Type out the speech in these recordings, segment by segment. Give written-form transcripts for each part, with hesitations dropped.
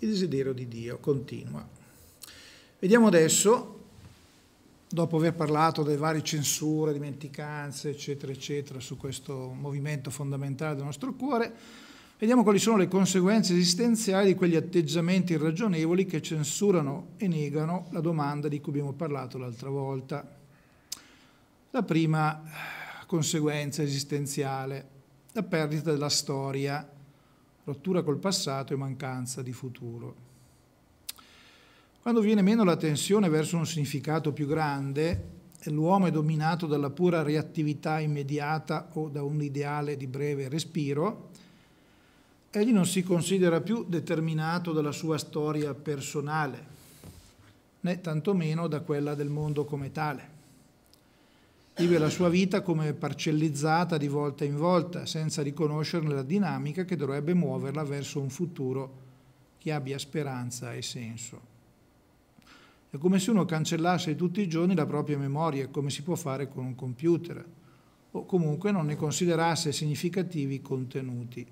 il desiderio di Dio continua. Vediamo adesso, dopo aver parlato delle varie censure, dimenticanze, eccetera, eccetera, su questo movimento fondamentale del nostro cuore, vediamo quali sono le conseguenze esistenziali di quegli atteggiamenti irragionevoli che censurano e negano la domanda di cui abbiamo parlato l'altra volta. La prima conseguenza esistenziale, la perdita della storia, rottura col passato e mancanza di futuro. Quando viene meno la tensione verso un significato più grande e l'uomo è dominato dalla pura reattività immediata o da un ideale di breve respiro, egli non si considera più determinato dalla sua storia personale, né tantomeno da quella del mondo come tale. Vive la sua vita come parcellizzata di volta in volta, senza riconoscerne la dinamica che dovrebbe muoverla verso un futuro che abbia speranza e senso. È come se uno cancellasse tutti i giorni la propria memoria, come si può fare con un computer, o comunque non ne considerasse significativi i contenuti.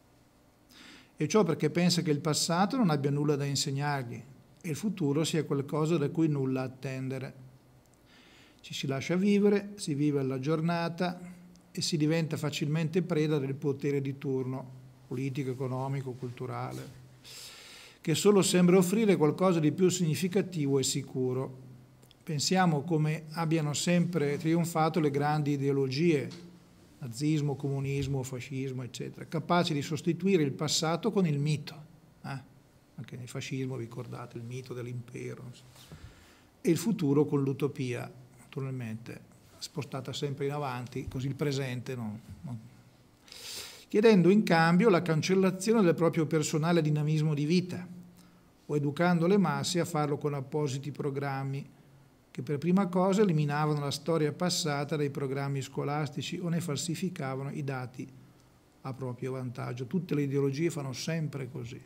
E ciò perché pensa che il passato non abbia nulla da insegnargli e il futuro sia qualcosa da cui nulla attendere. Ci si lascia vivere, si vive alla giornata e si diventa facilmente preda del potere di turno, politico, economico, culturale, che solo sembra offrire qualcosa di più significativo e sicuro. Pensiamo come abbiano sempre trionfato le grandi ideologie, nazismo, comunismo, fascismo, eccetera, capaci di sostituire il passato con il mito. Anche nel fascismo, vi ricordate, il mito dell'impero. E il futuro con l'utopia, naturalmente, spostata sempre in avanti, così il presente non. Chiedendo in cambio la cancellazione del proprio personale dinamismo di vita, o educando le masse a farlo con appositi programmi che per prima cosa eliminavano la storia passata dai programmi scolastici o ne falsificavano i dati a proprio vantaggio. Tutte le ideologie fanno sempre così.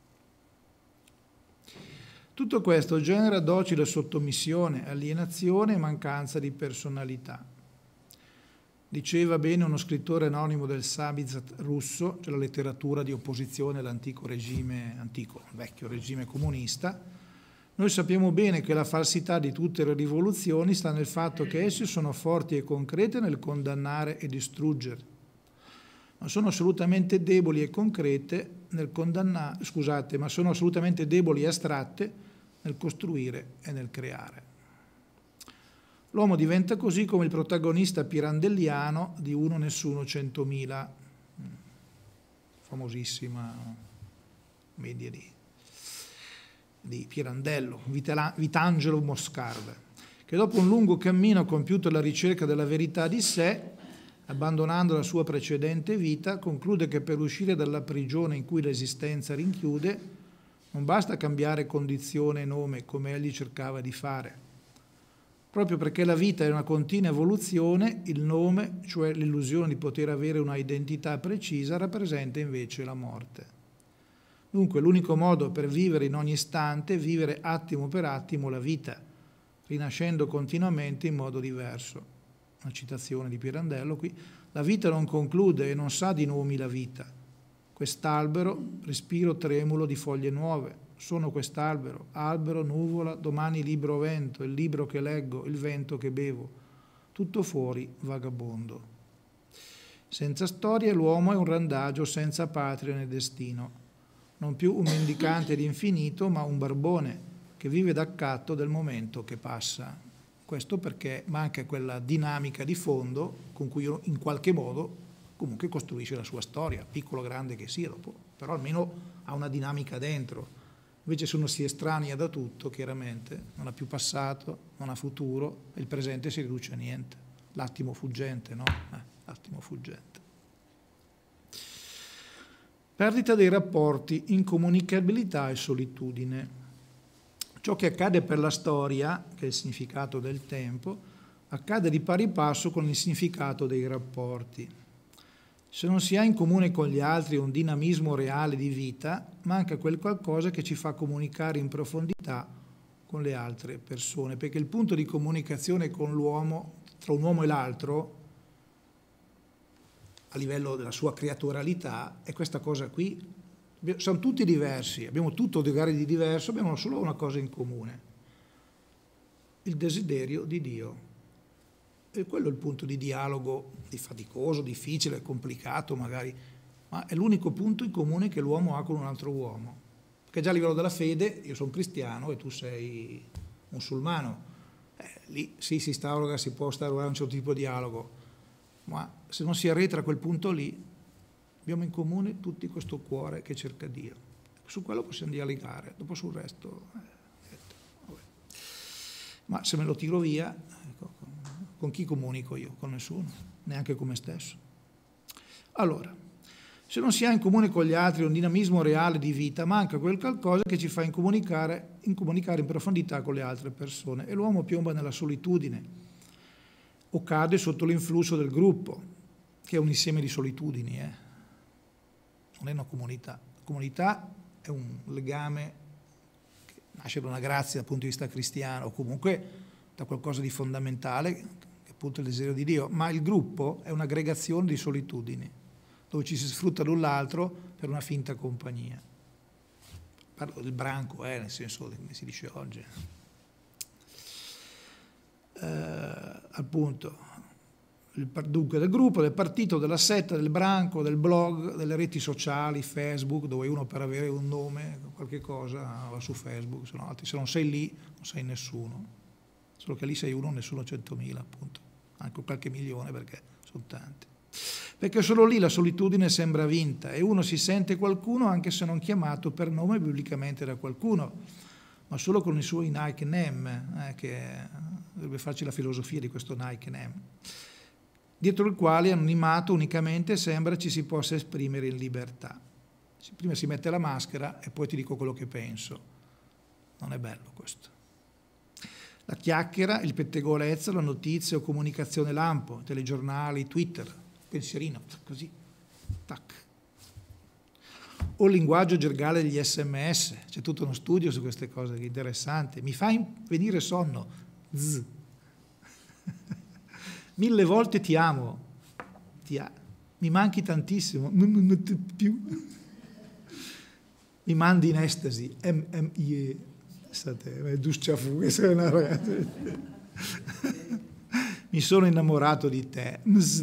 Tutto questo genera docile sottomissione, alienazione e mancanza di personalità. Diceva bene uno scrittore anonimo del Samizdat russo, cioè la letteratura di opposizione all'antico regime, vecchio regime comunista. Noi sappiamo bene che la falsità di tutte le rivoluzioni sta nel fatto che esse sono forti e concrete nel condannare e distruggere, ma sono assolutamente deboli e concrete nel condannare, ma sono assolutamente deboli e astratte nel costruire e nel creare. L'uomo diventa così come il protagonista pirandelliano di Uno Nessuno 100.000, famosissima commedia di Pirandello, Vitangelo Moscarda, che dopo un lungo cammino compiuto alla ricerca della verità di sé, abbandonando la sua precedente vita, conclude che per uscire dalla prigione in cui l'esistenza rinchiude non basta cambiare condizione e nome come egli cercava di fare. Proprio perché la vita è una continua evoluzione, il nome, cioè l'illusione di poter avere una identità precisa, rappresenta invece la morte. Dunque l'unico modo per vivere in ogni istante è vivere attimo per attimo la vita, rinascendo continuamente in modo diverso. Una citazione di Pirandello qui. La vita non conclude e non sa di nomi la vita. Quest'albero, respiro tremulo di foglie nuove. Sono quest'albero, albero, nuvola, domani libro vento, il libro che leggo, il vento che bevo. Tutto fuori, vagabondo. Senza storia l'uomo è un randagio senza patria né destino. Non più un mendicante di infinito, ma un barbone che vive d'accatto del momento che passa. Questo perché manca quella dinamica di fondo con cui uno in qualche modo comunque costruisce la sua storia, piccolo o grande che sia, dopo, però almeno ha una dinamica dentro. Invece se uno si estranea da tutto, chiaramente non ha più passato, non ha futuro, e il presente si riduce a niente. L'attimo fuggente, no? L'attimo fuggente. Perdita dei rapporti, incomunicabilità e solitudine. Ciò che accade per la storia, che è il significato del tempo, accade di pari passo con il significato dei rapporti. Se non si ha in comune con gli altri un dinamismo reale di vita, manca quel qualcosa che ci fa comunicare in profondità con le altre persone, perché il punto di comunicazione con l'uomo, tra un uomo e l'altro, a livello della sua creaturalità, è questa cosa qui. siamo tutti diversi, abbiamo tutto magari di diverso, abbiamo solo una cosa in comune, il desiderio di Dio. E quello è il punto di dialogo, di faticoso, difficile, complicato magari, ma è l'unico punto in comune che l'uomo ha con un altro uomo. Perché già a livello della fede, io sono cristiano e tu sei musulmano, lì sì, si può instaurare un certo tipo di dialogo, ma se non si arretra a quel punto lì, abbiamo in comune tutti questo cuore che cerca Dio. Su quello possiamo dialogare, dopo sul resto... vabbè. Ma se me lo tiro via, ecco, con chi comunico io? Con nessuno, neanche con me stesso. Allora, se non si ha in comune con gli altri un dinamismo reale di vita, manca quel qualcosa che ci fa comunicare in profondità con le altre persone, e l'uomo piomba nella solitudine o cade sotto l'influsso del gruppo, che è un insieme di solitudini, non è una comunità. La comunità è un legame che nasce da una grazia dal punto di vista cristiano, o comunque da qualcosa di fondamentale, che è appunto il desiderio di Dio, ma il gruppo è un'aggregazione di solitudini, dove ci si sfrutta l'un l'altro per una finta compagnia. Parlo del branco, nel senso come si dice oggi. Appunto, dunque del gruppo, del partito, della setta, del branco, del blog, delle reti sociali, Facebook, dove uno per avere un nome, qualche cosa, va su Facebook, se non sei lì non sei nessuno. Solo che lì sei uno, nessuno 100.000, appunto, anche qualche milione, perché sono tanti. Perché solo lì la solitudine sembra vinta e uno si sente qualcuno anche se non chiamato per nome biblicamente da qualcuno, ma solo con i suoi Nike Name, che dovrebbe farci la filosofia di questo Nike Name, dietro il quale, anonimato unicamente, sembra ci si possa esprimere in libertà. Prima si mette la maschera e poi ti dico quello che penso. Non è bello questo. La chiacchiera, il pettegolezzo, la notizia o comunicazione lampo, telegiornali, Twitter, pensierino, così, tac. O il linguaggio gergale degli SMS, c'è tutto uno studio su queste cose, interessante. Mi fa venire sonno, zzz. 1000 volte ti amo, mi manchi tantissimo, non ti più. Mi mandi in estasi, mi sono innamorato di te,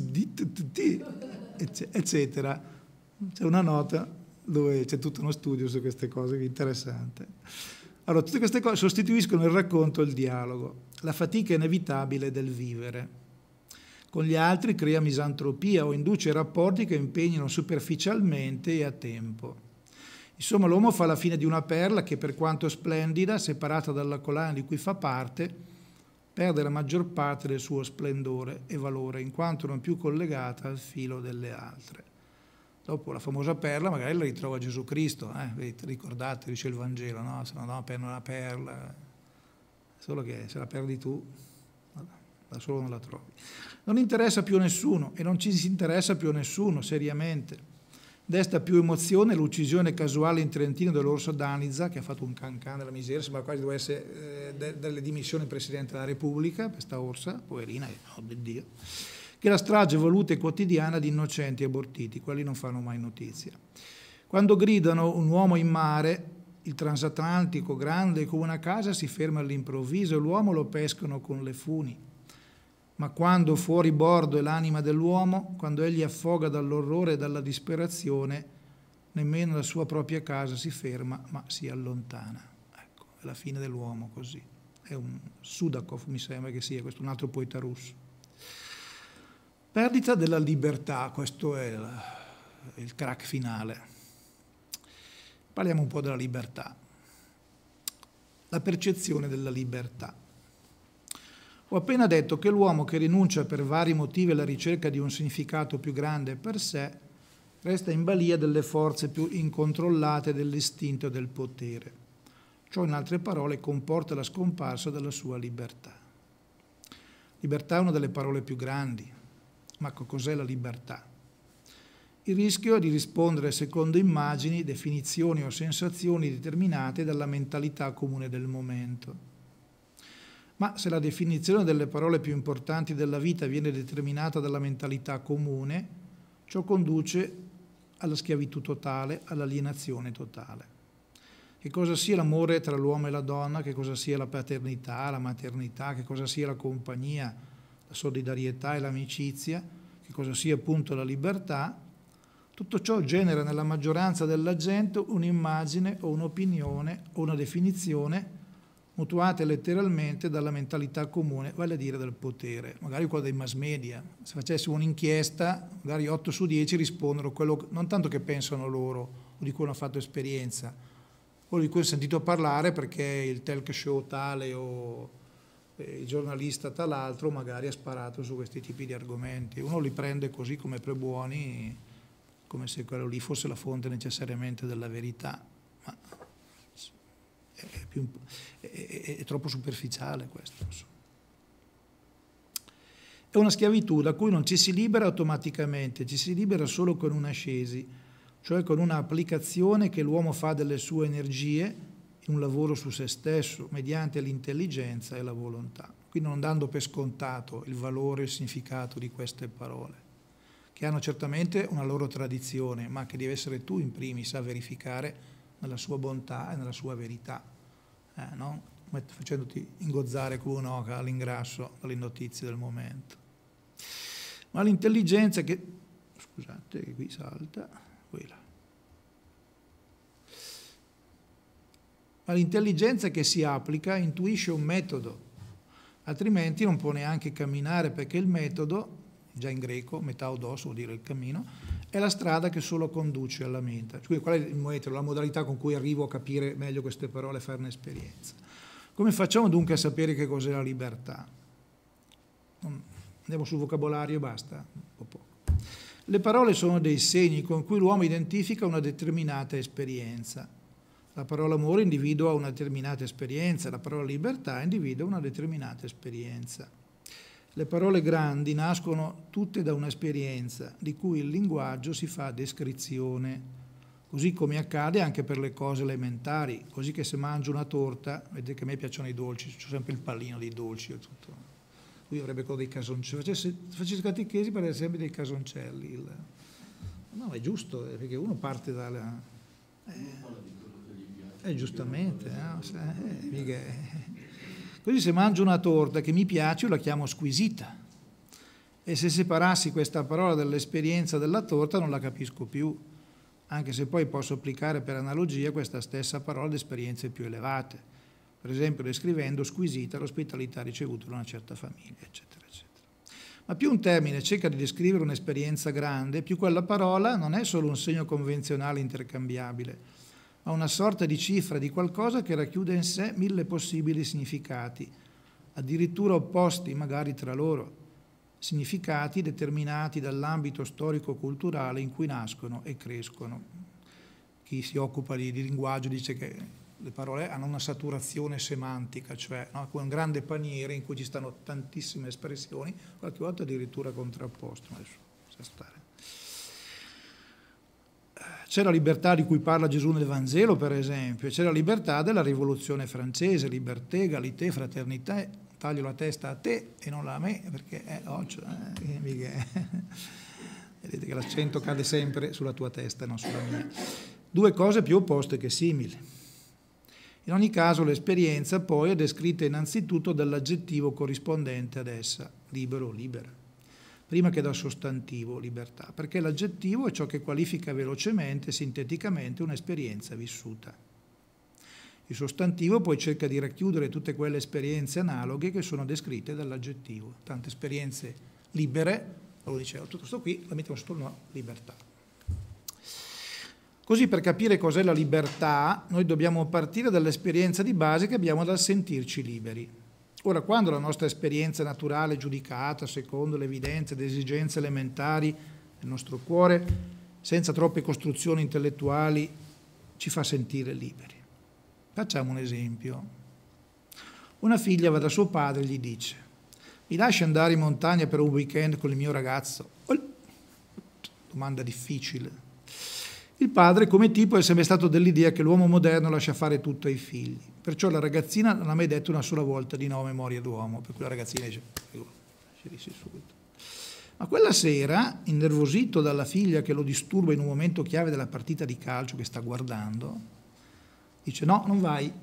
eccetera. C'è una nota dove c'è tutto uno studio su queste cose, che è interessante. Allora, tutte queste cose sostituiscono il racconto e il dialogo, la fatica inevitabile del vivere. Con gli altri crea misantropia o induce rapporti che impegnano superficialmente e a tempo. Insomma, l'uomo fa la fine di una perla che, per quanto splendida, separata dalla collana di cui fa parte, perde la maggior parte del suo splendore e valore, in quanto non più collegata al filo delle altre. Dopo la famosa perla magari la ritrova Gesù Cristo, ricordate, dice il Vangelo, no? Se non ho una perla, solo che se la perdi tu, da solo non la trovi. Non interessa più a nessuno e non ci si interessa più a nessuno, seriamente. Desta più emozione l'uccisione casuale in Trentino dell'orso Danizza, che ha fatto un cancan della miseria, sembra quasi dovesse essere delle dimissioni del Presidente della Repubblica, questa orsa, poverina, oh Dio, che la strage voluta e quotidiana di innocenti abortiti, quelli non fanno mai notizia. Quando gridano un uomo in mare, il transatlantico grande come una casa si ferma all'improvviso e l'uomo lo pescano con le funi. Ma quando fuori bordo è l'anima dell'uomo, quando egli affoga dall'orrore e dalla disperazione, nemmeno la sua propria casa si ferma, ma si allontana. Ecco, è la fine dell'uomo così. È un Sudakov, mi sembra che sia, questo è un altro poeta russo. Perdita della libertà, questo è il crack finale. Parliamo un po' della libertà. La percezione della libertà. Ho appena detto che l'uomo che rinuncia per vari motivi alla ricerca di un significato più grande per sé resta in balia delle forze più incontrollate dell'istinto e del potere. Ciò, in altre parole, comporta la scomparsa della sua libertà. Libertà è una delle parole più grandi, ma cos'è la libertà? Il rischio è di rispondere secondo immagini, definizioni o sensazioni determinate dalla mentalità comune del momento. Ma se la definizione delle parole più importanti della vita viene determinata dalla mentalità comune, ciò conduce alla schiavitù totale, all'alienazione totale. Che cosa sia l'amore tra l'uomo e la donna, che cosa sia la paternità, la maternità, che cosa sia la compagnia, la solidarietà e l'amicizia, che cosa sia appunto la libertà, tutto ciò genera nella maggioranza della gente un'immagine o un'opinione o una definizione mutuate letteralmente dalla mentalità comune, vale a dire del potere, magari quella dei mass media. Se facessimo un'inchiesta, magari 8 su 10 rispondono quello, non tanto che pensano loro o di cui hanno fatto esperienza, o di cui hanno sentito parlare perché il talk show tale o il giornalista tal'altro magari ha sparato su questi tipi di argomenti. Uno li prende così come prebuoni, come se quello lì fosse la fonte necessariamente della verità. Ma è troppo superficiale questo. È una schiavitù da cui non ci si libera automaticamente, ci si libera solo con un'ascesi, cioè con una applicazione che l'uomo fa delle sue energie in un lavoro su se stesso, mediante l'intelligenza e la volontà. Quindi non dando per scontato il valore e il significato di queste parole, che hanno certamente una loro tradizione, ma che devi essere tu in primis a verificare nella sua bontà e nella sua verità, no? Facendoti ingozzare come un'oca all'ingrasso dalle notizie del momento. Ma l'intelligenza che... Scusate che qui salta... quella. Ma l'intelligenza che si applica intuisce un metodo, altrimenti non può neanche camminare, perché il metodo, già in greco, metaudos vuol dire il cammino, è la strada che solo conduce alla mente. Quindi qual è il metodo, la modalità con cui arrivo a capire meglio queste parole e farne esperienza? Come facciamo dunque a sapere che cos'è la libertà? Andiamo sul vocabolario e basta, un po' poco. Le parole sono dei segni con cui l'uomo identifica una determinata esperienza. La parola amore individua una determinata esperienza, la parola libertà individua una determinata esperienza. Le parole grandi nascono tutte da un'esperienza di cui il linguaggio si fa descrizione, così come accade anche per le cose elementari, così che se mangio una torta, vedete che a me piacciono i dolci, c'ho sempre il pallino dei dolci e tutto. Lui avrebbe quello dei casoncelli, se facessi catechesi parrebbe sempre dei casoncelli. No, è giusto, perché uno parte dalla... giustamente, no? Così se mangio una torta che mi piace, io la chiamo squisita. E se separassi questa parola dall'esperienza della torta non la capisco più, anche se poi posso applicare per analogia questa stessa parola ad esperienze più elevate, per esempio descrivendo squisita l'ospitalità ricevuta da una certa famiglia, eccetera, eccetera. Ma più un termine cerca di descrivere un'esperienza grande, più quella parola non è solo un segno convenzionale intercambiabile, ma una sorta di cifra di qualcosa che racchiude in sé 1000 possibili significati, addirittura opposti magari tra loro, significati determinati dall'ambito storico-culturale in cui nascono e crescono. Chi si occupa di linguaggio dice che le parole hanno una saturazione semantica, cioè come un grande paniere in cui ci stanno tantissime espressioni, qualche volta addirittura contrapposte. Ma adesso sa stare. C'è la libertà di cui parla Gesù nel Vangelo, per esempio, c'è la libertà della rivoluzione francese, liberté, égalité, fraternità, taglio la testa a te e non a me, perché vedete che l'accento cade sempre sulla tua testa e non sulla mia. Due cose più opposte che simili. In ogni caso l'esperienza poi è descritta innanzitutto dall'aggettivo corrispondente ad essa, libero o libera, prima che dal sostantivo libertà, perché l'aggettivo è ciò che qualifica velocemente e sinteticamente un'esperienza vissuta. Il sostantivo poi cerca di racchiudere tutte quelle esperienze analoghe che sono descritte dall'aggettivo. Tante esperienze libere, lo dicevo, tutto questo qui la mettiamo sotto no, libertà. Così per capire cos'è la libertà, noi dobbiamo partire dall'esperienza di base che abbiamo dal sentirci liberi. Ora, quando la nostra esperienza naturale, giudicata secondo le evidenze ed esigenze elementari del nostro cuore, senza troppe costruzioni intellettuali, ci fa sentire liberi. Facciamo un esempio. Una figlia va da suo padre e gli dice: mi lasci andare in montagna per un weekend con il mio ragazzo? Domanda difficile. Il padre, come tipo, è sempre stato dell'idea che l'uomo moderno lascia fare tutto ai figli. Perciò la ragazzina non ha mai detto una sola volta di no a memoria d'uomo. Per cui la ragazzina dice: lasci subito. Ma quella sera, innervosito dalla figlia che lo disturba in un momento chiave della partita di calcio che sta guardando, dice no, non vai.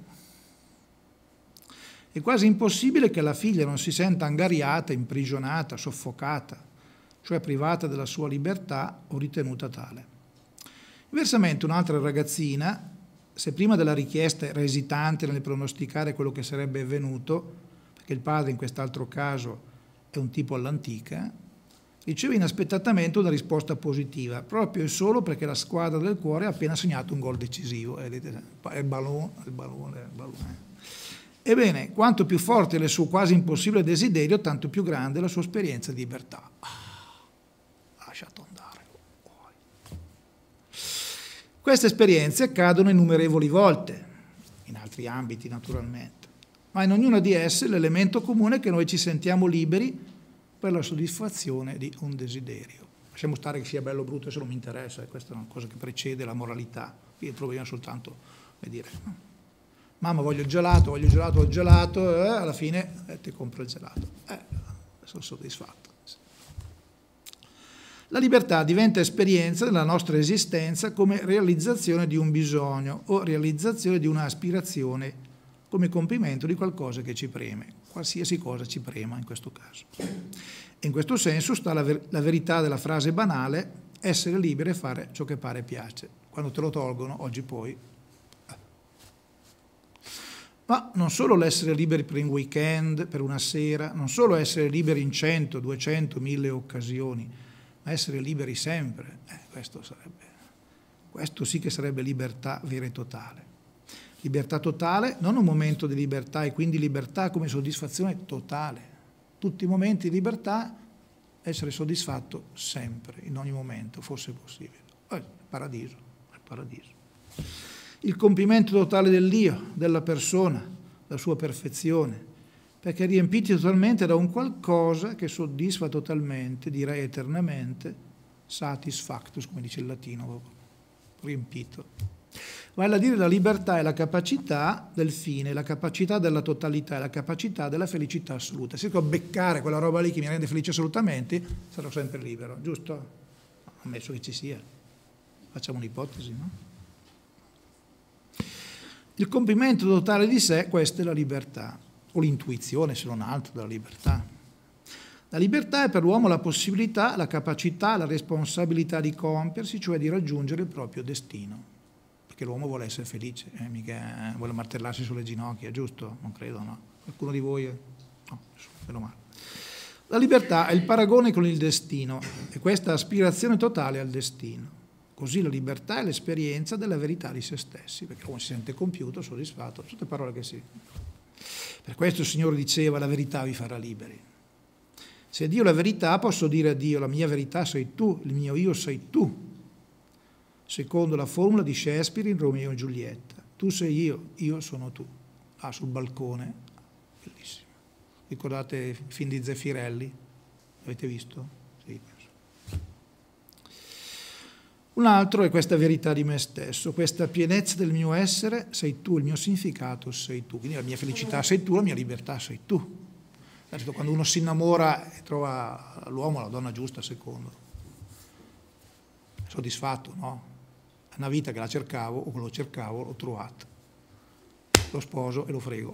È quasi impossibile che la figlia non si senta angariata, imprigionata, soffocata, cioè privata della sua libertà o ritenuta tale. Inversamente un'altra ragazzina, se prima della richiesta era esitante nel pronosticare quello che sarebbe avvenuto, perché il padre in quest'altro caso è un tipo all'antica, riceve inaspettatamente una risposta positiva, proprio e solo perché la squadra del cuore ha appena segnato un gol decisivo. Il ballone. Ebbene, quanto più forte è il suo quasi impossibile desiderio, tanto più grande è la sua esperienza di libertà. Lasciato andare. Queste esperienze accadono innumerevoli volte, in altri ambiti naturalmente, ma in ognuna di esse l'elemento comune è che noi ci sentiamo liberi per la soddisfazione di un desiderio. Lasciamo stare che sia bello o brutto, se non mi interessa, questa è una cosa che precede la moralità. Qui il problema è soltanto, come dire, mamma voglio il gelato, alla fine ti compro il gelato. Sono soddisfatto. La libertà diventa esperienza della nostra esistenza come realizzazione di un bisogno o realizzazione di un'aspirazione come compimento di qualcosa che ci preme, qualsiasi cosa ci prema in questo caso. E in questo senso sta la verità della frase banale, essere liberi e fare ciò che pare e piace. Quando te lo tolgono, oggi poi. Ma non solo l'essere liberi per un weekend, per una sera, non solo essere liberi in 100, 200, 1000 occasioni, ma essere liberi sempre, questo sì che sarebbe libertà vera e totale. Libertà totale, non un momento di libertà e quindi libertà come soddisfazione totale. Tutti i momenti di libertà, essere soddisfatto sempre, in ogni momento, fosse possibile. Il paradiso. Il compimento totale dell'io, della persona, la sua perfezione, perché riempiti totalmente da un qualcosa che soddisfa totalmente, direi eternamente, satisfactus, come dice il latino, riempito. Vale a dire la libertà è la capacità del fine, la capacità della totalità, la capacità della felicità assoluta. Se riesco a beccare quella roba lì che mi rende felice assolutamente, sarò sempre libero, giusto? Ammesso che ci sia. Facciamo un'ipotesi, no? Il compimento totale di sé, questa è la libertà, o l'intuizione, se non altro, della libertà. La libertà è per l'uomo la possibilità, la capacità, la responsabilità di compiersi, cioè di raggiungere il proprio destino. Perché l'uomo vuole essere felice, mica vuole martellarsi sulle ginocchia, giusto? Non credo, no? Qualcuno di voi? No, meno male. La libertà è il paragone con il destino, e questa aspirazione totale al destino. Così la libertà è l'esperienza della verità di se stessi, perché l'uomo si sente compiuto, soddisfatto, tutte parole che sì. Per questo il Signore diceva: la verità vi farà liberi. Se Dio è la verità, posso dire a Dio: la mia verità sei tu, il mio io sei tu. Secondo la formula di Shakespeare in Romeo e Giulietta: tu sei io sono tu. Sul balcone, bellissimo. Ricordate il film di Zeffirelli? L'avete visto? Sì, penso. Un altro è questa verità di me stesso, questa pienezza del mio essere, sei tu, il mio significato sei tu, quindi la mia felicità sei tu, la mia libertà sei tu. Quando uno si innamora e trova l'uomo, la donna giusta, secondo, è soddisfatto, no? È una vita che la cercavo, o che lo cercavo, l'ho trovato. Lo sposo e lo frego.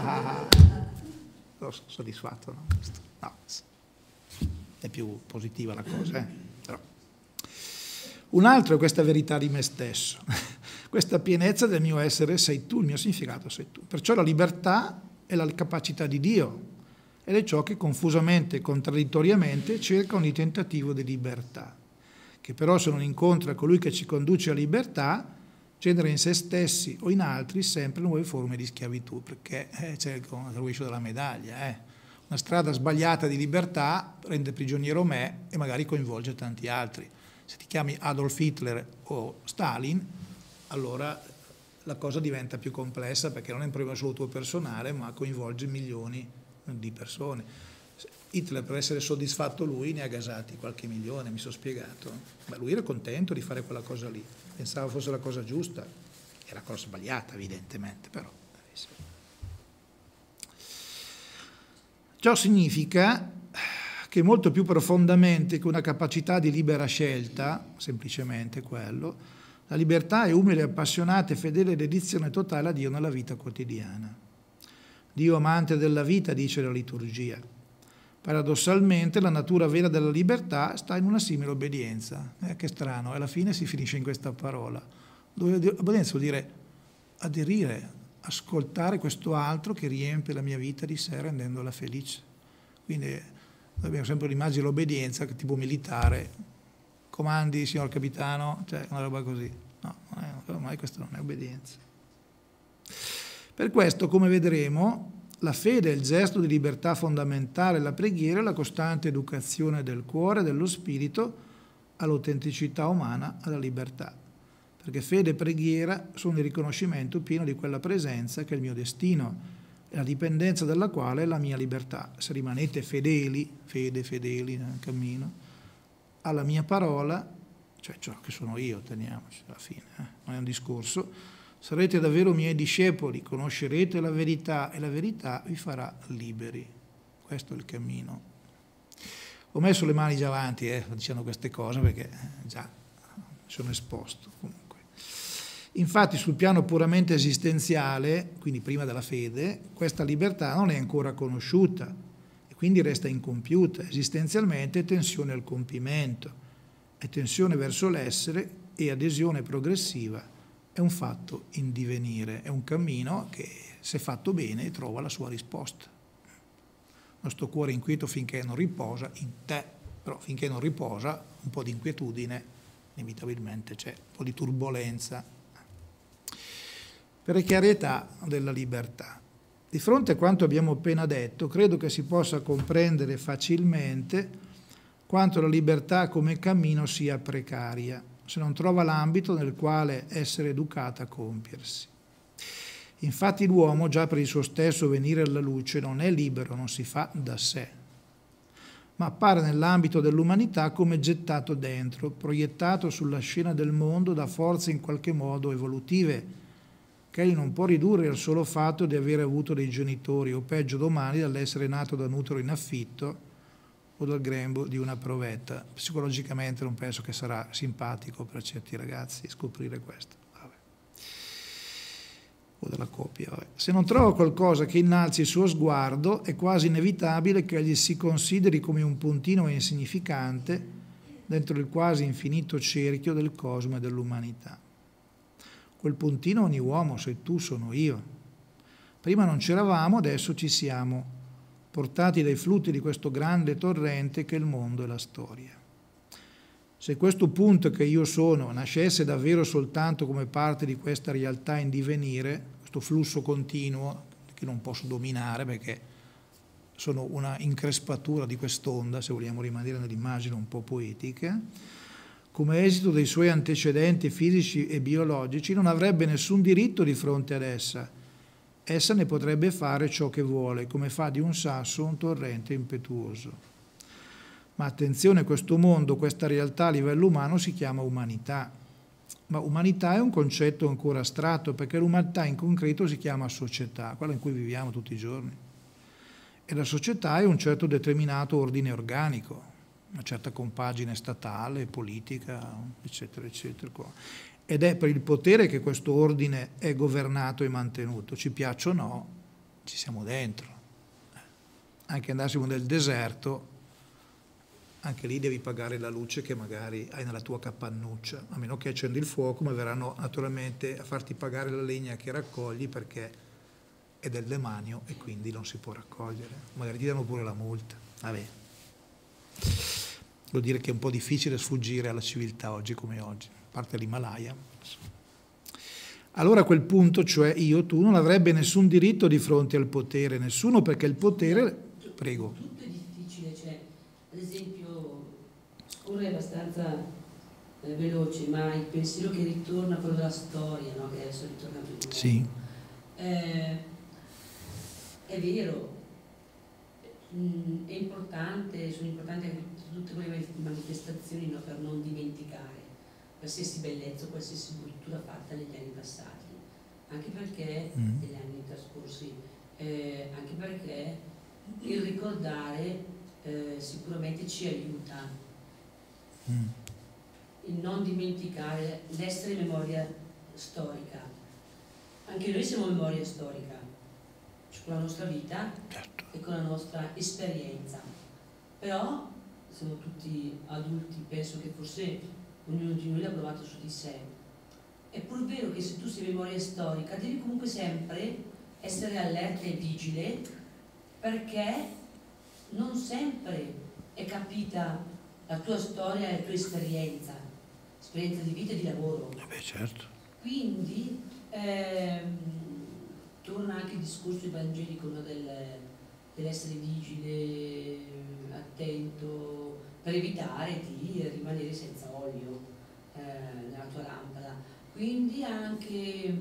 Sono soddisfatto, no? No, è più positiva la cosa, però. Un altro è questa verità di me stesso, questa pienezza del mio essere sei tu, il mio significato sei tu. Perciò la libertà è la capacità di Dio ed è ciò che confusamente e contraddittoriamente cerca ogni tentativo di libertà, che però se non incontra colui che ci conduce alla libertà, genera in se stessi o in altri sempre nuove forme di schiavitù, perché c'è il rovescio della medaglia. Una strada sbagliata di libertà rende prigioniero me e magari coinvolge tanti altri. Se ti chiami Adolf Hitler o Stalin, allora la cosa diventa più complessa, perché non è un problema solo tuo personale, ma coinvolge milioni di persone. Hitler, per essere soddisfatto lui, ne ha gasati qualche milione, mi sono spiegato. Ma lui era contento di fare quella cosa lì, pensava fosse la cosa giusta, era cosa sbagliata evidentemente, però. Ciò significa che molto più profondamente che una capacità di libera scelta, semplicemente quello, la libertà è umile, appassionata e fedele dedizione totale a Dio nella vita quotidiana. Dio amante della vita, dice la liturgia. Paradossalmente la natura vera della libertà sta in una simile obbedienza. Che strano, alla fine si finisce in questa parola. Obbedienza vuol dire aderire, ascoltare questo altro che riempie la mia vita di sé rendendola felice. Quindi abbiamo sempre l'immagine dell'obbedienza, che tipo militare, comandi signor capitano, cioè una roba così. No, ormai questa non è obbedienza. Per questo, come vedremo, la fede è il gesto di libertà fondamentale, la preghiera è la costante educazione del cuore e dello spirito all'autenticità umana, alla libertà. Perché fede e preghiera sono il riconoscimento pieno di quella presenza che è il mio destino e la dipendenza dalla quale è la mia libertà. Se rimanete fedeli, fedeli nel cammino, alla mia parola, cioè ciò che sono io, teniamoci alla fine, non è un discorso, sarete davvero miei discepoli, conoscerete la verità e la verità vi farà liberi. Questo è il cammino. Ho messo le mani già avanti dicendo queste cose perché già sono esposto comunque. Infatti sul piano puramente esistenziale, quindi prima della fede, questa libertà non è ancora conosciuta e quindi resta incompiuta. Esistenzialmente è tensione al compimento, è tensione verso l'essere e adesione progressiva. È un fatto in divenire, è un cammino che, se fatto bene, trova la sua risposta. Il nostro cuore è inquieto finché non riposa in te, però finché non riposa un po' di inquietudine, inevitabilmente c'è un po' di turbolenza. Precarietà della libertà. Di fronte a quanto abbiamo appena detto, credo che si possa comprendere facilmente quanto la libertà come cammino sia precaria, se non trova l'ambito nel quale essere educata a compiersi. Infatti l'uomo, già per il suo stesso venire alla luce, non è libero, non si fa da sé, ma appare nell'ambito dell'umanità come gettato dentro, proiettato sulla scena del mondo da forze in qualche modo evolutive, che egli non può ridurre al solo fatto di avere avuto dei genitori, o peggio domani dall'essere nato da un utero in affitto o dal grembo di una provetta. Psicologicamente non penso che sarà simpatico per certi ragazzi scoprire questo. Vabbè. O della coppia. Vabbè. Se non trova qualcosa che innalzi il suo sguardo, è quasi inevitabile che egli si consideri come un puntino insignificante dentro il quasi infinito cerchio del cosmo e dell'umanità. Quel puntino ogni uomo, sei tu, sono io. Prima non c'eravamo, adesso ci siamo, portati dai flutti di questo grande torrente che è il mondo e la storia. Se questo punto che io sono nascesse davvero soltanto come parte di questa realtà in divenire, questo flusso continuo che non posso dominare perché sono una increspatura di quest'onda, se vogliamo rimanere nell'immagine un po' poetica, come esito dei suoi antecedenti fisici e biologici, non avrebbe nessun diritto di fronte ad essa. Essa ne potrebbe fare ciò che vuole, come fa di un sasso un torrente impetuoso. Ma attenzione, questo mondo, questa realtà a livello umano si chiama umanità. Ma umanità è un concetto ancora astratto, perché l'umanità in concreto si chiama società, quella in cui viviamo tutti i giorni. E la società è un certo determinato ordine organico, una certa compagine statale, politica, eccetera, eccetera. Ed è per il potere che questo ordine è governato e mantenuto. Ci piaccia o no, ci siamo dentro. Anche andassimo nel deserto, anche lì devi pagare la luce che magari hai nella tua capannuccia, a meno che accendi il fuoco, ma verranno naturalmente a farti pagare la legna che raccogli perché è del demanio e quindi non si può raccogliere. Magari ti danno pure la multa. Vabbè. Vuol dire che è un po' difficile sfuggire alla civiltà oggi come oggi, a parte l'Himalaya. Allora a quel punto, cioè io, tu, non avrebbe nessun diritto di fronte al potere, nessuno, perché il potere... Prego. Tutto è difficile, cioè, ad esempio, scorre abbastanza veloce, ma il pensiero che ritorna, quello della storia, no? Che adesso è ritornato in nuovo. Sì. È vero, è importante, sono importanti anche tutte quelle manifestazioni, no, per non dimenticare qualsiasi bellezza, qualsiasi bruttura fatta negli anni passati, anche perché negli anni trascorsi, anche perché il ricordare sicuramente ci aiuta il non dimenticare, l'essere memoria storica. Anche noi siamo memoria storica, cioè con la nostra vita e con la nostra esperienza. Però siamo tutti adulti, penso che forse ognuno di noi l'ha provato su di sé. È pur vero che se tu sei memoria storica devi comunque sempre essere allerta e vigile, perché non sempre è capita la tua storia e la tua esperienza di vita e di lavoro. Certo. Quindi torna anche il discorso evangelico, no, dell'essere vigile, attento, per evitare di rimanere senza olio nella tua lampada. Quindi anche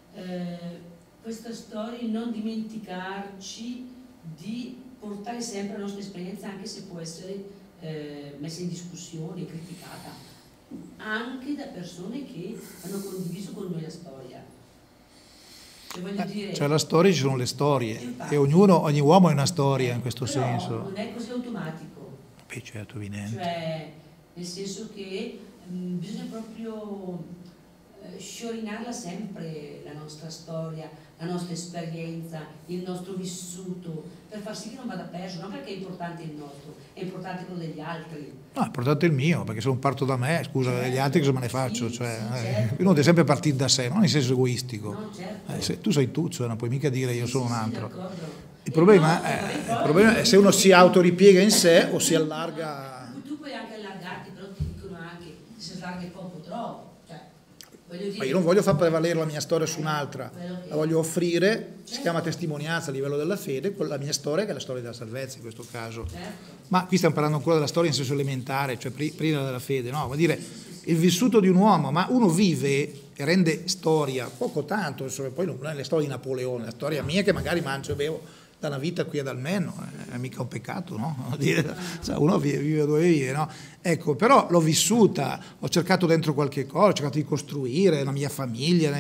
questa storia, non dimenticarci di portare sempre la nostra esperienza, anche se può essere messa in discussione, criticata, anche da persone che hanno condiviso con noi la storia. Cioè, voglio dire, cioè la storia, ci sono le storie, infatti, e ogni uomo è una storia in questo però senso. non è così automatico. Beh, certo, evidente. Cioè, nel senso che bisogna proprio sciorinarla sempre la nostra storia, la nostra esperienza, il nostro vissuto, per far sì che non vada perso, non perché è importante il nostro, è importante quello degli altri. No, è importante il mio, perché se non parto da me, scusa, Certo, gli altri cosa me ne faccio? sì, Cioè, sì, certo. uno deve sempre partire da sé, non in senso egoistico. No, certo. Tu sei tu, cioè non puoi mica dire io sono un altro. D'accordo. Il problema è se uno si autoripiega in sé o si allarga. Tu puoi anche allargarti, però ti dicono anche che si allarga poco troppo. Cioè, voglio dire, Ma io non voglio far prevalere la mia storia su un'altra, la voglio offrire, si chiama testimonianza a livello della fede, con la mia storia, che è la storia della salvezza in questo caso. certo. Ma qui stiamo parlando ancora della storia in senso elementare, cioè prima della fede, no? Vuol dire il vissuto di un uomo, ma uno vive e rende storia, poco tanto, insomma, poi non è la storia di Napoleone, la storia mia che magari mangio e bevo da una vita qui ad almeno, è mica un peccato, no? Cioè, uno vive dove vive, no? Ecco, però l'ho vissuta, ho cercato dentro qualche cosa, ho cercato di costruire la mia famiglia,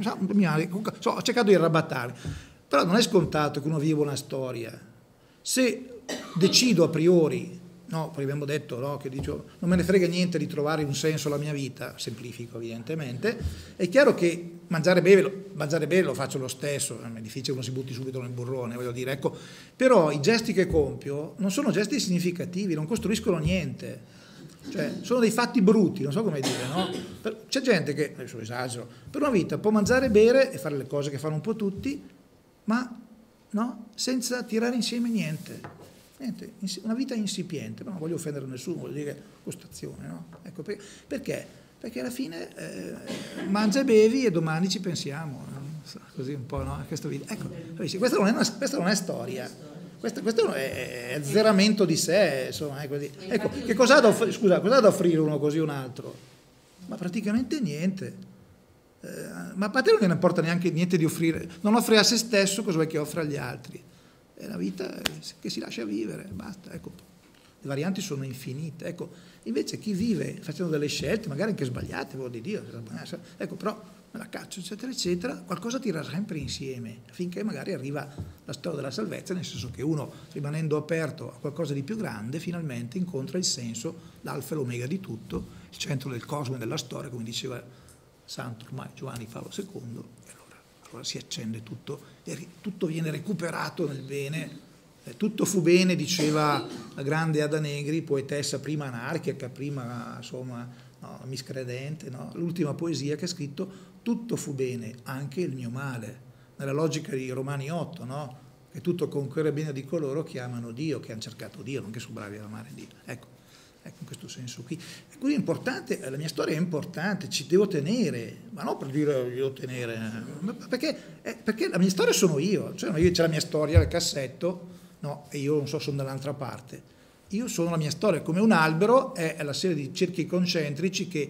ho cercato di arrabattare, però non è scontato che uno viva una storia. Se decido a priori, no, poi abbiamo detto, no, che dico, non me ne frega niente di trovare un senso alla mia vita, semplifico evidentemente, è chiaro che mangiare e bere lo faccio lo stesso, è difficile che uno si butti subito nel burrone, voglio dire, ecco, però i gesti che compio non sono gesti significativi, non costruiscono niente, cioè sono dei fatti brutti, non so come dire, no? C'è gente che, adesso esagero, per una vita può mangiare e bere e fare le cose che fanno un po' tutti, ma no, senza tirare insieme niente, una vita insipiente, ma non voglio offendere nessuno, voglio dire costazione, no? Ecco, perché? Perché alla fine mangia e bevi e domani ci pensiamo, no? Così un po', no? Questa questa non è storia, questo è azzeramento di sé, insomma, è così. Ecco, che cosa ha da offrire uno così un altro? Ma praticamente niente. Ma a te non gliene importa neanche niente di offrire, non offre a se stesso, cosa vuoi che offre agli altri? È una vita che si lascia vivere, basta, ecco. Le varianti sono infinite, ecco. Invece chi vive facendo delle scelte, magari anche sbagliate, vuol di Dio, ecco, però me la caccio, eccetera, eccetera, qualcosa tira sempre insieme, finché magari arriva la storia della salvezza, nel senso che uno, rimanendo aperto a qualcosa di più grande, finalmente incontra il senso, l'alfa e l'omega di tutto, il centro del cosmo e della storia, come diceva Santo ormai Giovanni Paolo II, e allora si accende tutto, e tutto viene recuperato nel bene, tutto fu bene, diceva la grande Ada Negri, poetessa prima anarchica, prima insomma, no, miscredente, no? L'ultima poesia che ha scritto, tutto fu bene, anche il mio male, nella logica di Romani 8, no? Che tutto concorre bene di coloro che amano Dio, che hanno cercato Dio, non che sono bravi ad amare Dio, ecco, in questo senso qui. E quindi è importante, la mia storia è importante, ci devo tenere, ma non per dire io devo tenere, perché la mia storia sono io, cioè c'è la mia storia nel cassetto, no, e io non so, sono dall'altra parte. Io sono la mia storia, come un albero è la serie di cerchi concentrici che,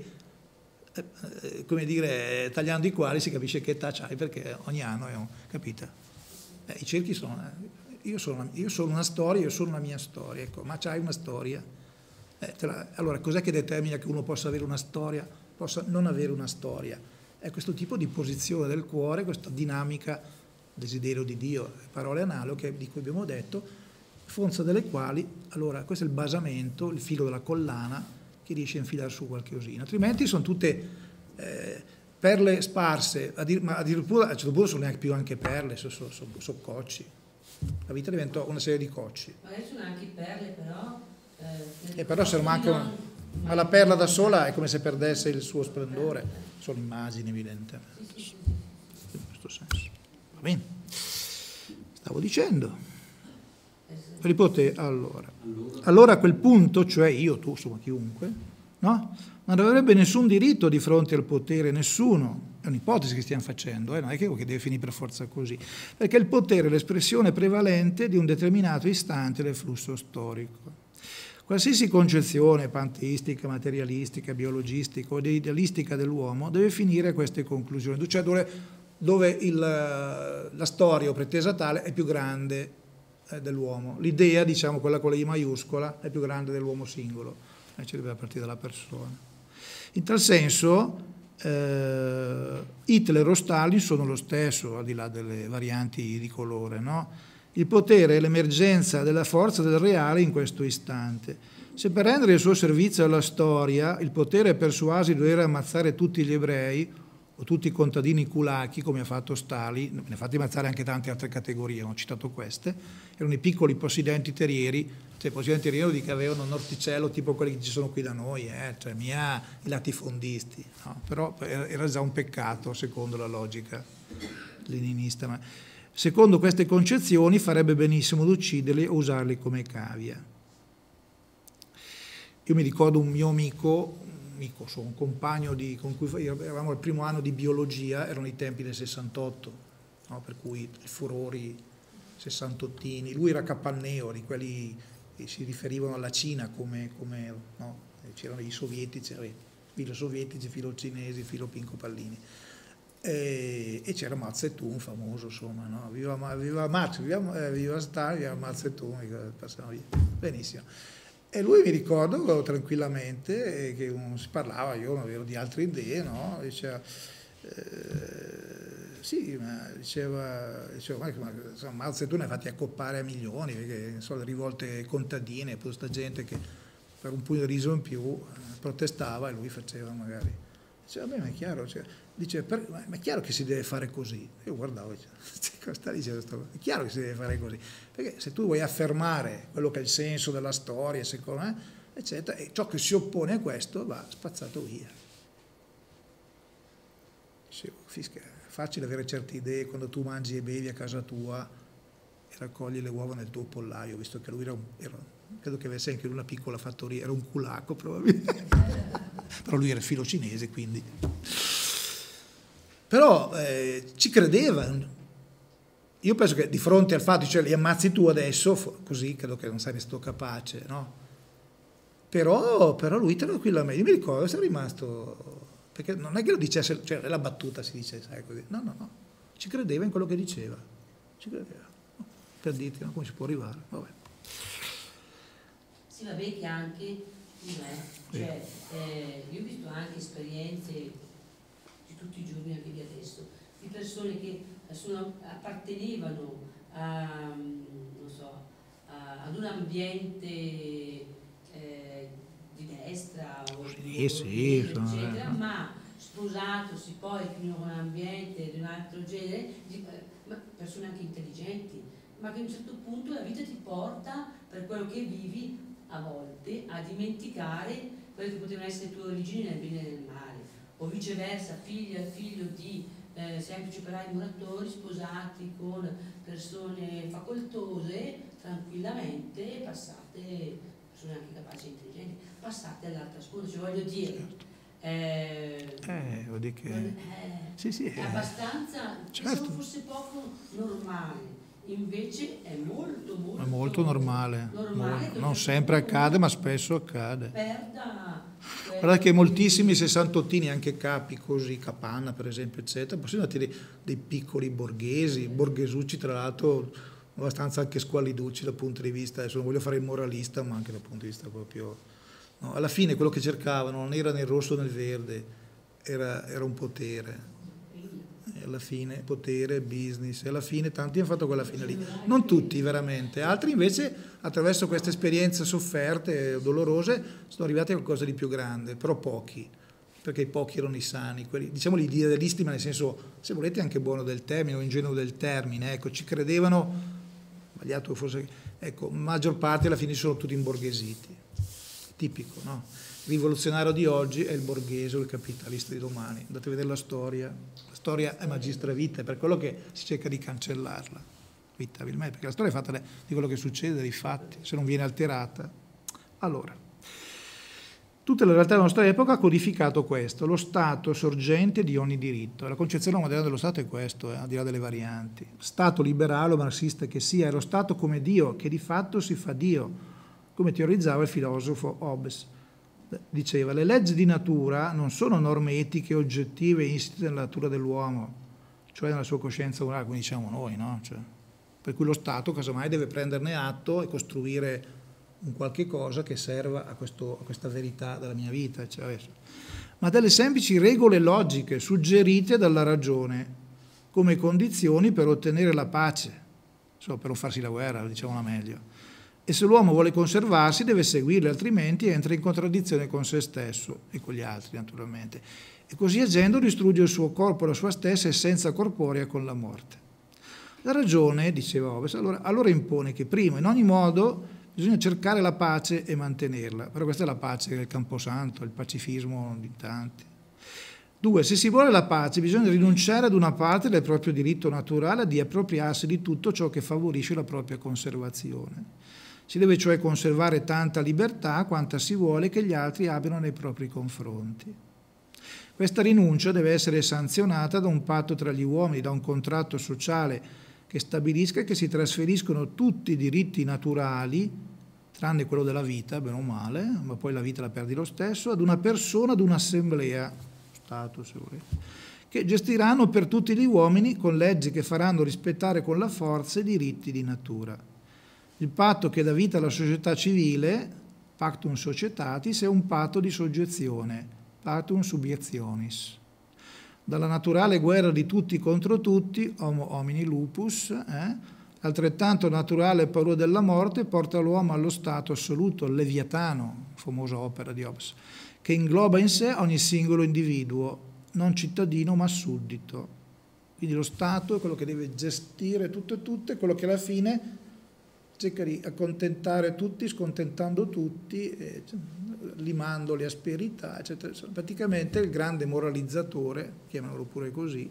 come dire, tagliando i quali si capisce che età c'hai, perché ogni anno è capita? I cerchi sono, io sono una storia, io sono la mia storia, ecco, ma c'hai una storia? Allora, cos'è che determina che uno possa avere una storia, possa non avere una storia? È questo tipo di posizione del cuore, questa dinamica, desiderio di Dio, parole analoghe di cui abbiamo detto, forza delle quali, allora questo è il basamento, il filo della collana che riesce a infilare su qualche osina, altrimenti sono tutte perle sparse, ma addirittura a un certo punto sono neanche più anche perle, sono cocci. La vita diventò una serie di cocci. Magari sono anche perle, però... però se mancano, ma la perla da sola è come se perdesse il suo splendore, sono immagini evidentemente, in questo senso. Va bene, stavo dicendo, ripote allora a quel punto, cioè io, tu, insomma chiunque, no? Non avrebbe nessun diritto di fronte al potere, nessuno. È un'ipotesi che stiamo facendo, non è che deve finire per forza così, perché il potere è l'espressione prevalente di un determinato istante del flusso storico. Qualsiasi concezione panteistica, materialistica, biologistica o idealistica dell'uomo deve finire a queste conclusioni, cioè dove la storia o pretesa tale è più grande dell'uomo. L'idea, diciamo, quella con la I maiuscola, è più grande dell'uomo singolo, invece deve partire dalla persona. In tal senso Hitler o Stalin sono lo stesso, al di là delle varianti di colore, no? Il potere è l'emergenza della forza del reale in questo istante. Se per rendere il suo servizio alla storia il potere persuasi di dover ammazzare tutti gli ebrei o tutti i contadini kulaki, come ha fatto Stalin, ne ha fatti ammazzare anche tante altre categorie, ho citato queste, erano i piccoli possidenti terrieri, cioè possidenti terrieri che avevano un orticello tipo quelli che ci sono qui da noi, cioè i latifondisti, no? Però era già un peccato secondo la logica leninista. Ma secondo queste concezioni farebbe benissimo ad ucciderli o usarli come cavia. Io mi ricordo un mio amico, un compagno con cui eravamo al primo anno di biologia, erano i tempi del 68, no? Per cui i furori sessantottini, lui era capanneo di quelli che si riferivano alla Cina come no? C'erano i sovietici, filo sovietici, filo cinesi, filo Pinco Pallini. E c'era Mao Zedong famoso, insomma, no? Viva Marx, viva Stalin, viva Mao Zedong, passavamo via. Benissimo. E lui, mi ricordo tranquillamente che si parlava, io non avevo di altre idee, no? Diceva, sì, ma diceva ma Mao Zedong ne ha fatti accoppare a milioni, perché sono le rivolte contadine, poi questa gente che per un pugno di riso in più protestava e lui faceva magari. Diceva, beh, ma è chiaro, cioè, ma è chiaro che si deve fare così. Io guardavo, cosa sta dicendo? È chiaro che si deve fare così, perché se tu vuoi affermare quello che è il senso della storia, secondo me, eccetera, e ciò che si oppone a questo va spazzato via. È facile avere certe idee quando tu mangi e bevi a casa tua e raccogli le uova nel tuo pollaio, visto che lui credo che avesse anche lui una piccola fattoria, era un kulako probabilmente, però lui era filo cinese, quindi... Però ci credeva. Io penso che di fronte al fatto, cioè li ammazzi tu adesso, così credo che non sarei stato capace, no? Però lui tranquillamente, io mi ricordo, sono rimasto, perché non è che lo dicesse, cioè la battuta si dice, sai, così, no, ci credeva in quello che diceva, ci credeva, no? Per dirti, no? Come si può arrivare, vabbè. Sì, vabbè, che anche, cioè, io ho visto anche esperienze di tutti i giorni, anche di adesso, di persone che appartenevano a, non so, ad un ambiente di destra o sì, eccetera, ma sposatosi poi in un ambiente di un altro genere, persone anche intelligenti, ma che a un certo punto la vita ti porta, per quello che vivi, a volte a dimenticare quelle che potevano essere le tue origini nel bene e nel male, o viceversa, figlio di semplici operai muratori sposati con persone facoltose, tranquillamente passate, persone anche capaci e intelligenti, passate all'altra sponda, cioè voglio dire, vuol dire che sì, è abbastanza, certo. se fosse poco normale. Invece è molto normale. Non sempre accade, ma spesso accade. Guarda che moltissimi sessantottini, anche capi così, Capanna per esempio, eccetera, possono essere dei piccoli borghesi, borghesucci tra l'altro abbastanza anche squalliducci dal punto di vista, adesso non voglio fare il moralista, ma anche dal punto di vista proprio... No, alla fine quello che cercavano non era nel rosso o nel verde, era un potere. alla fine potere, business, e alla fine tanti hanno fatto quella fine lì, non tutti veramente, altri invece attraverso queste esperienze sofferte, dolorose, sono arrivati a qualcosa di più grande, però pochi, perché i pochi erano i sani, quelli, diciamo gli idealisti, ma nel senso, se volete anche buono del termine o ingenuo del termine, ecco, ci credevano, sbagliato forse, ecco, maggior parte alla fine sono tutti imborghesiti, tipico, no? Il rivoluzionario di oggi è il borghese o il capitalista di domani. Andate a vedere la storia è magistra vita, è per quello che si cerca di cancellarla, inevitabilmente, perché la storia è fatta di quello che succede, dei fatti, se non viene alterata. Allora, tutta la realtà della nostra epoca ha codificato questo, lo Stato sorgente di ogni diritto. La concezione moderna dello Stato è questo, al di là delle varianti. Stato liberale o marxista che sia, è lo Stato come Dio, che di fatto si fa Dio, come teorizzava il filosofo Hobbes. Diceva, le leggi di natura non sono norme etiche oggettive insite nella natura dell'uomo, cioè nella sua coscienza morale, come diciamo noi, no? Cioè, per cui lo Stato casomai deve prenderne atto e costruire un qualche cosa che serva a questa verità della mia vita, cioè, ma delle semplici regole logiche suggerite dalla ragione come condizioni per ottenere la pace, per non farsi la guerra, diciamola meglio. E se l'uomo vuole conservarsi deve seguirle, altrimenti entra in contraddizione con se stesso e con gli altri naturalmente. E così agendo distrugge il suo corpo e la sua stessa essenza corporea con la morte. La ragione, diceva Hobbes, allora impone che prima, in ogni modo, bisogna cercare la pace e mantenerla. Però questa è la pace del camposanto, il pacifismo di tanti. 2. Se si vuole la pace bisogna rinunciare ad una parte del proprio diritto naturale di appropriarsi di tutto ciò che favorisce la propria conservazione. Si deve cioè conservare tanta libertà quanta si vuole che gli altri abbiano nei propri confronti. Questa rinuncia deve essere sanzionata da un patto tra gli uomini, da un contratto sociale che stabilisca che si trasferiscono tutti i diritti naturali, tranne quello della vita, bene o male, ma poi la vita la perdi lo stesso, ad una persona, ad un'assemblea, Stato se volete, che gestiranno per tutti gli uomini con leggi che faranno rispettare con la forza i diritti di natura. Il patto che dà vita alla società civile, pactum societatis, è un patto di soggezione, pactum subiectionis. Dalla naturale guerra di tutti contro tutti, homo homini lupus, altrettanto naturale paura della morte porta l'uomo allo stato assoluto, il Leviatano, famosa opera di Hobbes, che ingloba in sé ogni singolo individuo, non cittadino ma suddito. Quindi lo Stato è quello che deve gestire tutto e tutte, quello che alla fine cerca di accontentare tutti, scontentando tutti, limando le asperità, eccetera. Praticamente il grande moralizzatore, chiamano pure così,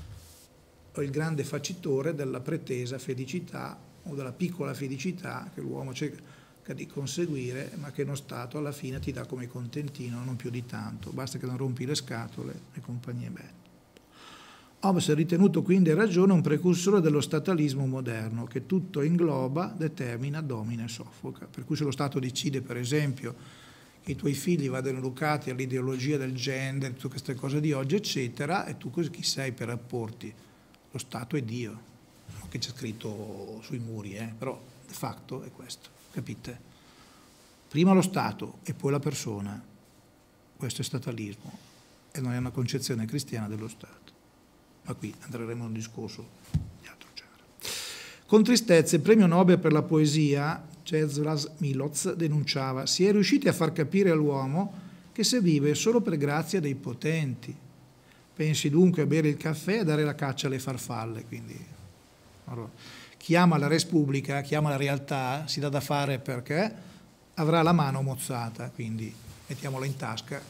o il grande facitore della pretesa felicità o della piccola felicità che l'uomo cerca di conseguire, ma che uno Stato alla fine ti dà come contentino, non più di tanto, basta che non rompi le scatole e compagnie belle. Hobbes è ritenuto quindi a ragione un precursore dello statalismo moderno, che tutto ingloba, determina, domina e soffoca. Per cui se lo Stato decide, per esempio, che i tuoi figli vadano educati all'ideologia del gender, tutte queste cose di oggi, eccetera, e tu chi sei per rapporti? Lo Stato è Dio, non che c'è scritto sui muri, però de facto è questo, capite? Prima lo Stato e poi la persona, questo è statalismo e non è una concezione cristiana dello Stato. Ma qui andremo a un discorso di altro genere. Con tristezza il premio Nobel per la poesia, Czesław Milosz, denunciava: si è riusciti a far capire all'uomo che se vive solo per grazia dei potenti. Pensi dunque a bere il caffè e a dare la caccia alle farfalle. Quindi, allora, chi ama la res publica, chi ama la realtà, si dà da fare perché avrà la mano mozzata, quindi mettiamola in tasca.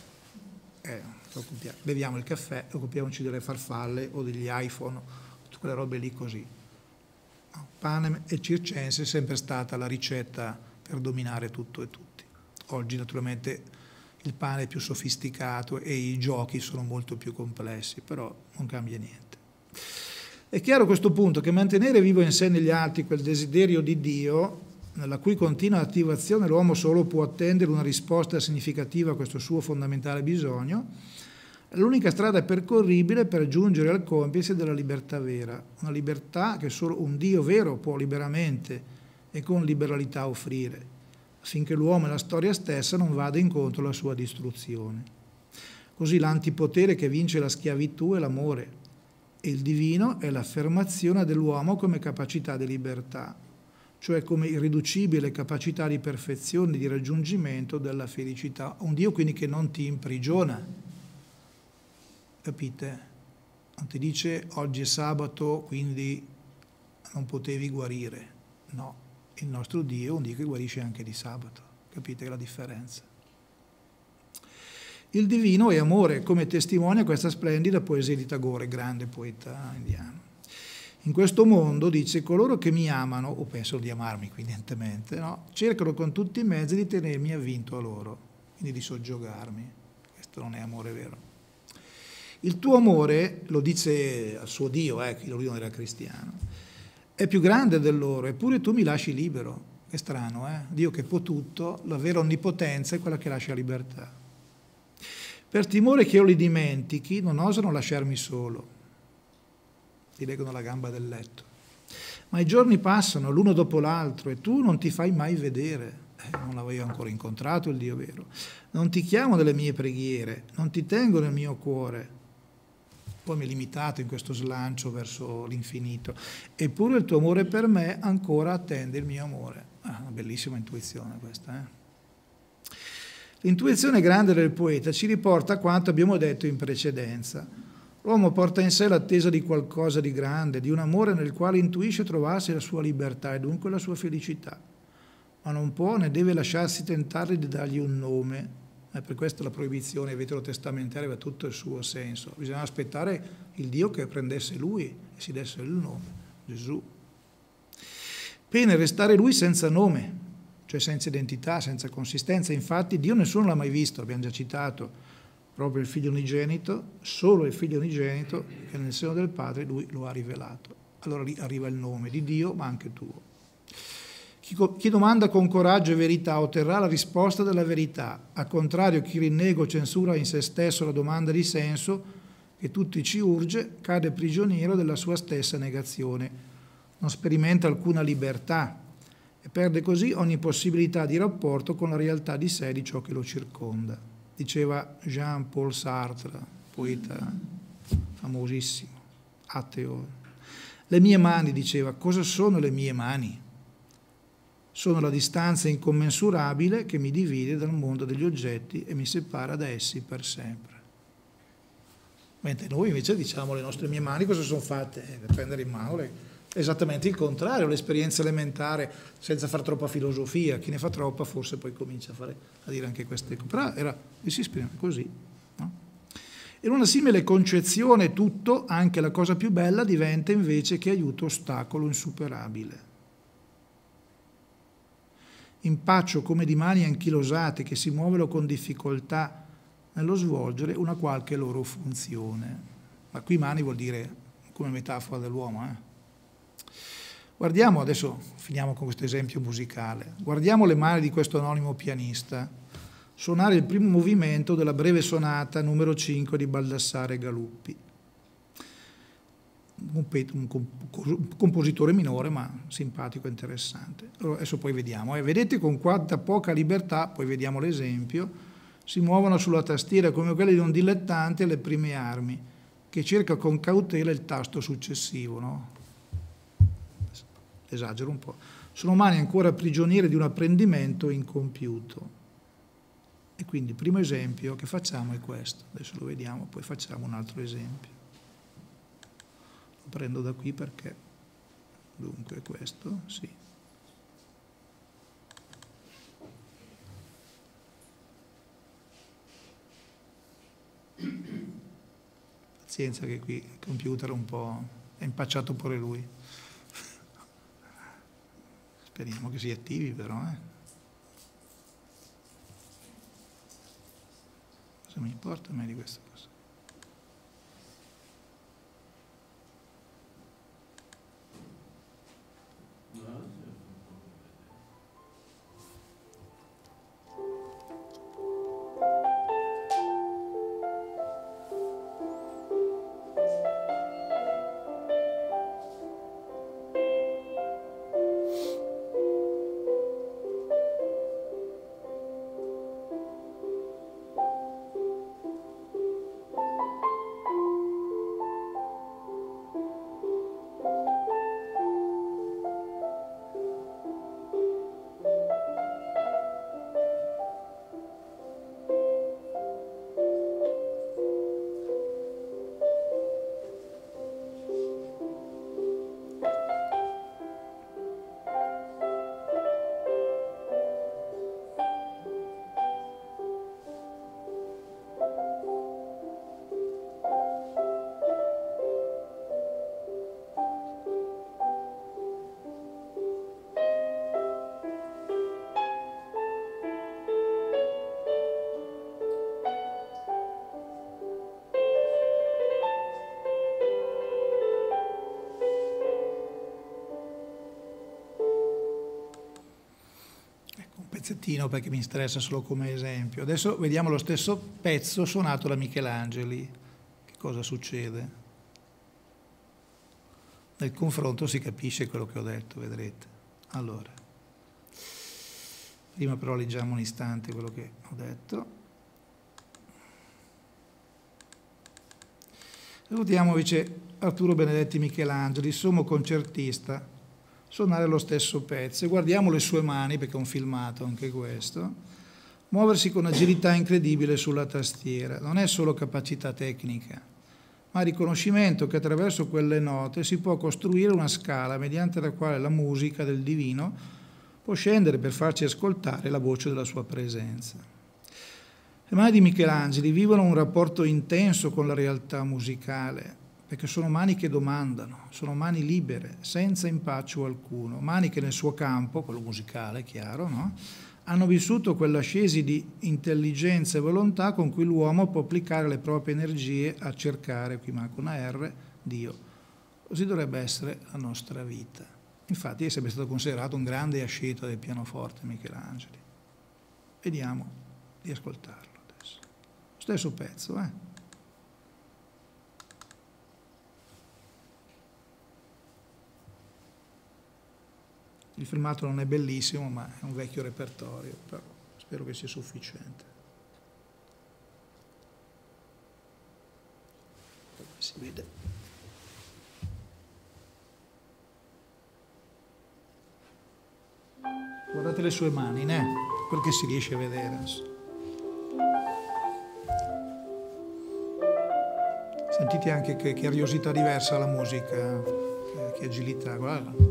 Beviamo il caffè, occupiamoci delle farfalle o degli iPhone, tutte quelle robe lì così. Panem e circense è sempre stata la ricetta per dominare tutto e tutti. Oggi naturalmente il pane è più sofisticato e i giochi sono molto più complessi, però non cambia niente. È chiaro a questo punto che mantenere vivo in sé e negli altri quel desiderio di Dio, nella cui continua attivazione l'uomo solo può attendere una risposta significativa a questo suo fondamentale bisogno, è l'unica strada percorribile per giungere al compiersi della libertà vera, una libertà che solo un Dio vero può liberamente e con liberalità offrire, affinché l'uomo e la storia stessa non vada incontro alla sua distruzione. Così l'antipotere che vince la schiavitù è l'amore, E il divino è l'affermazione dell'uomo come capacità di libertà, cioè come irriducibile capacità di perfezione, di raggiungimento della felicità. Un Dio quindi che non ti imprigiona, capite? Non ti dice oggi è sabato, quindi non potevi guarire. No, il nostro Dio è un Dio che guarisce anche di sabato, capite la differenza? Il divino è amore, come testimonia questa splendida poesia di Tagore, grande poeta indiano. In questo mondo, dice, coloro che mi amano, o pensano di amarmi evidentemente, no? Cercano con tutti i mezzi di tenermi avvinto a loro, quindi di soggiogarmi. Questo non è amore vero. Il tuo amore, lo dice al suo Dio, che lui non era cristiano, è più grande del loro, eppure tu mi lasci libero. È strano, Dio che può tutto, la vera onnipotenza è quella che lascia libertà. Per timore che io li dimentichi, non osano lasciarmi solo. Ti leggono la gamba del letto. Ma i giorni passano l'uno dopo l'altro e tu non ti fai mai vedere. Non l'avevo ancora incontrato il Dio vero. Non ti chiamo nelle mie preghiere, non ti tengo nel mio cuore. Poi mi è limitato in questo slancio verso l'infinito. Eppure il tuo amore per me ancora attende il mio amore. Una bellissima intuizione questa, L'intuizione grande del poeta ci riporta a quanto abbiamo detto in precedenza. L'uomo porta in sé l'attesa di qualcosa di grande, di un amore nel quale intuisce trovarsi la sua libertà e dunque la sua felicità. Ma non può né deve lasciarsi tentare di dargli un nome. Per questo la proibizione veterotestamentaria aveva tutto il suo senso. Bisognava aspettare il Dio che prendesse lui e si desse il nome, Gesù. Pena restare lui senza nome, cioè senza identità, senza consistenza. Infatti Dio nessuno l'ha mai visto, abbiamo già citato, proprio il Figlio unigenito, solo il Figlio unigenito che nel seno del Padre lui lo ha rivelato. Allora lì arriva il nome di Dio, ma anche tuo. Chi domanda con coraggio e verità otterrà la risposta della verità. Al contrario, chi rinnega o censura in se stesso la domanda di senso che tutti ci urge, cade prigioniero della sua stessa negazione. Non sperimenta alcuna libertà e perde così ogni possibilità di rapporto con la realtà di sé e di ciò che lo circonda. Diceva Jean-Paul Sartre, poeta famosissimo, ateo. Le mie mani, diceva, cosa sono le mie mani? Sono la distanza incommensurabile che mi divide dal mondo degli oggetti e mi separa da essi per sempre. Mentre noi invece diciamo le nostre mie mani cosa sono fatte? Per prendere in mano esattamente il contrario, l'esperienza elementare senza far troppa filosofia. Chi ne fa troppa forse poi comincia a dire anche queste cose. Però si esprime così. No? In una simile concezione tutto, anche la cosa più bella, diventa invece che aiuto ostacolo insuperabile. Impaccio come di mani anchilosate che si muovono con difficoltà nello svolgere una qualche loro funzione. Ma qui mani vuol dire come metafora dell'uomo, Guardiamo, adesso finiamo con questo esempio musicale, guardiamo le mani di questo anonimo pianista suonare il primo movimento della breve sonata numero 5 di Baldassare Galuppi. Un compositore minore ma simpatico e interessante. Allora, adesso poi vediamo, vedete con quanta poca libertà, poi vediamo l'esempio, si muovono sulla tastiera come quelli di un dilettante alle prime armi, che cerca con cautela il tasto successivo, no? Esagero un po'. Sono mani ancora prigioniere di un apprendimento incompiuto. E quindi il primo esempio che facciamo è questo. Adesso lo vediamo, poi facciamo un altro esempio. Lo prendo da qui perché, dunque questo, sì. Pazienza che qui il computer un po' è impacciato pure lui. Speriamo che si attivi però, Cosa mi importa a me di questa cosa? pezzettino perché mi interessa solo come esempio. Adesso vediamo lo stesso pezzo suonato da Michelangeli. Che cosa succede? Nel confronto si capisce quello che ho detto, vedrete. Allora, prima però leggiamo un istante quello che ho detto. Salutiamo invece Arturo Benedetti Michelangeli, sommo concertista, suonare lo stesso pezzo. E guardiamo le sue mani, perché è un filmato anche questo, muoversi con agilità incredibile sulla tastiera. Non è solo capacità tecnica, ma riconoscimento che attraverso quelle note si può costruire una scala mediante la quale la musica del divino può scendere per farci ascoltare la voce della sua presenza. Le mani di Michelangeli vivono un rapporto intenso con la realtà musicale, perché sono mani che domandano, sono mani libere, senza impaccio alcuno, mani che nel suo campo, quello musicale, chiaro, no? Hanno vissuto quell'ascesi di intelligenza e volontà con cui l'uomo può applicare le proprie energie a cercare, qui manca una R, Dio. Così dovrebbe essere la nostra vita. Infatti è sempre stato considerato un grande asceto del pianoforte Michelangeli. Vediamo di ascoltarlo adesso. Stesso pezzo, Il filmato non è bellissimo, ma è un vecchio repertorio, però spero che sia sufficiente. Si vede. Guardate le sue mani, quel che si riesce a vedere. Sentite anche che ariosità diversa la musica, che agilità, guarda.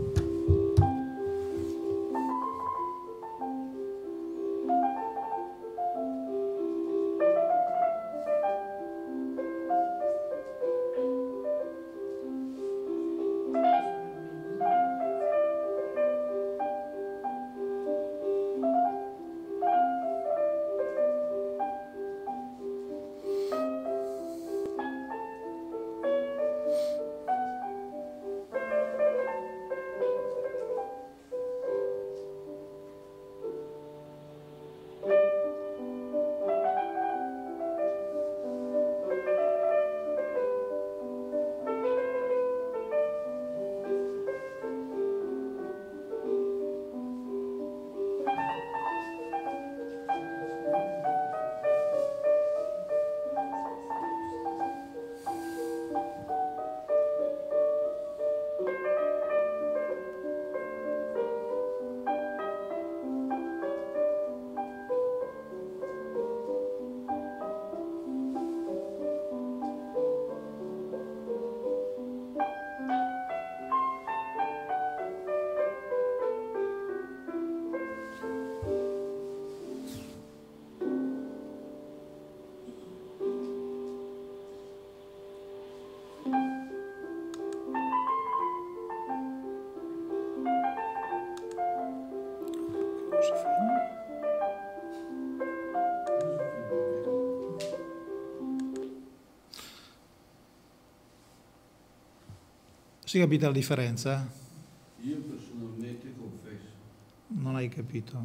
Si capita la differenza? Io personalmente confesso. Non hai capito?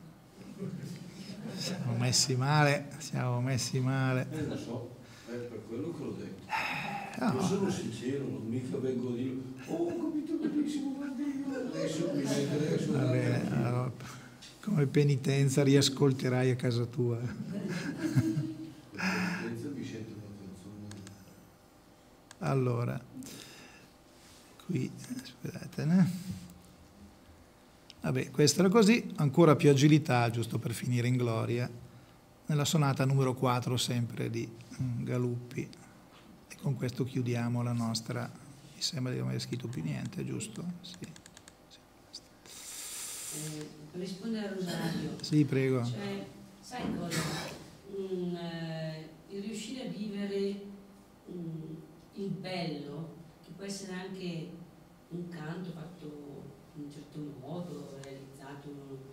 Siamo messi male. Lo so, è per quello che l'ho detto. Io sono sincero, non mica vengo a dire ho capito benissimo, guarda io adesso mi metterei a suonare. Va bene, allora, come penitenza riascolterai a casa tua. Penitenza mi sento una canzone. Allora, qui, aspettate, Vabbè, questa era così, ancora più agilità, giusto per finire in gloria, nella sonata numero 4 sempre di Galuppi. E con questo chiudiamo la nostra, mi sembra di non aver scritto più niente, giusto? Sì. Per rispondere a Rosario. Sì, prego. Cioè, sai cosa? Il riuscire a vivere il bello, che può essere anche un canto fatto in un certo modo, realizzato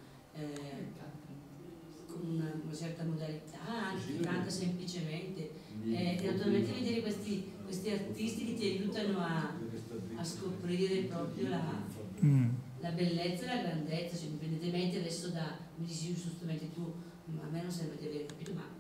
con una certa modalità, anche canta semplicemente. E naturalmente vedere questi artisti che ti aiutano a scoprire proprio la bellezza e la grandezza, cioè, indipendentemente adesso da, mi dici giustamente tu, ma a me non sembra di aver capito, ma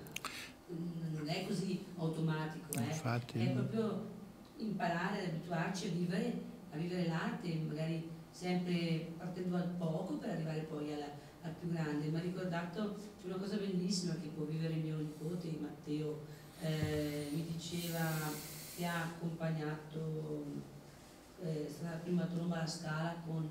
non è così automatico, Infatti, è proprio imparare ad abituarci a vivere l'arte, magari sempre partendo dal poco per arrivare poi al più grande. Mi ha ricordato una cosa bellissima che può vivere mio nipote Matteo, mi diceva che ha accompagnato, è stata la prima tromba alla Scala con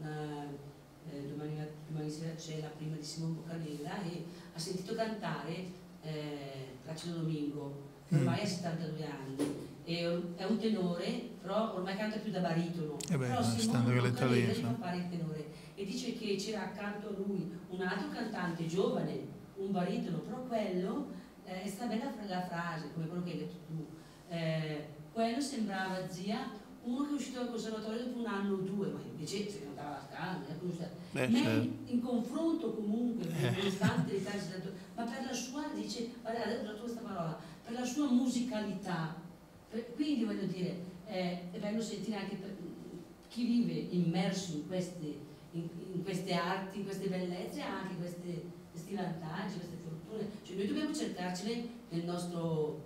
domani sera c'è la prima di Simone Boccanera, e ha sentito cantare Placido Domingo, ormai ha 72 anni, è un tenore, però ormai canta più da baritono, però Simone Boccanera gli fa fare il tenore, e dice che c'era accanto a lui un altro cantante giovane, un baritono, però quello, è stata bella la frase, come quello che hai detto tu, quello sembrava, zia, uno che è uscito dal conservatorio dopo un anno o due, ma invece si cantava la Scala, non è conosciuta. In confronto comunque, nonostante l'età, ma per la sua, dice, ho dato questa parola, per la sua musicalità, quindi voglio dire, è bello sentire anche per chi vive immerso in queste arti, in queste bellezze, anche questi vantaggi, queste fortune, cioè noi dobbiamo cercarcene nel nostro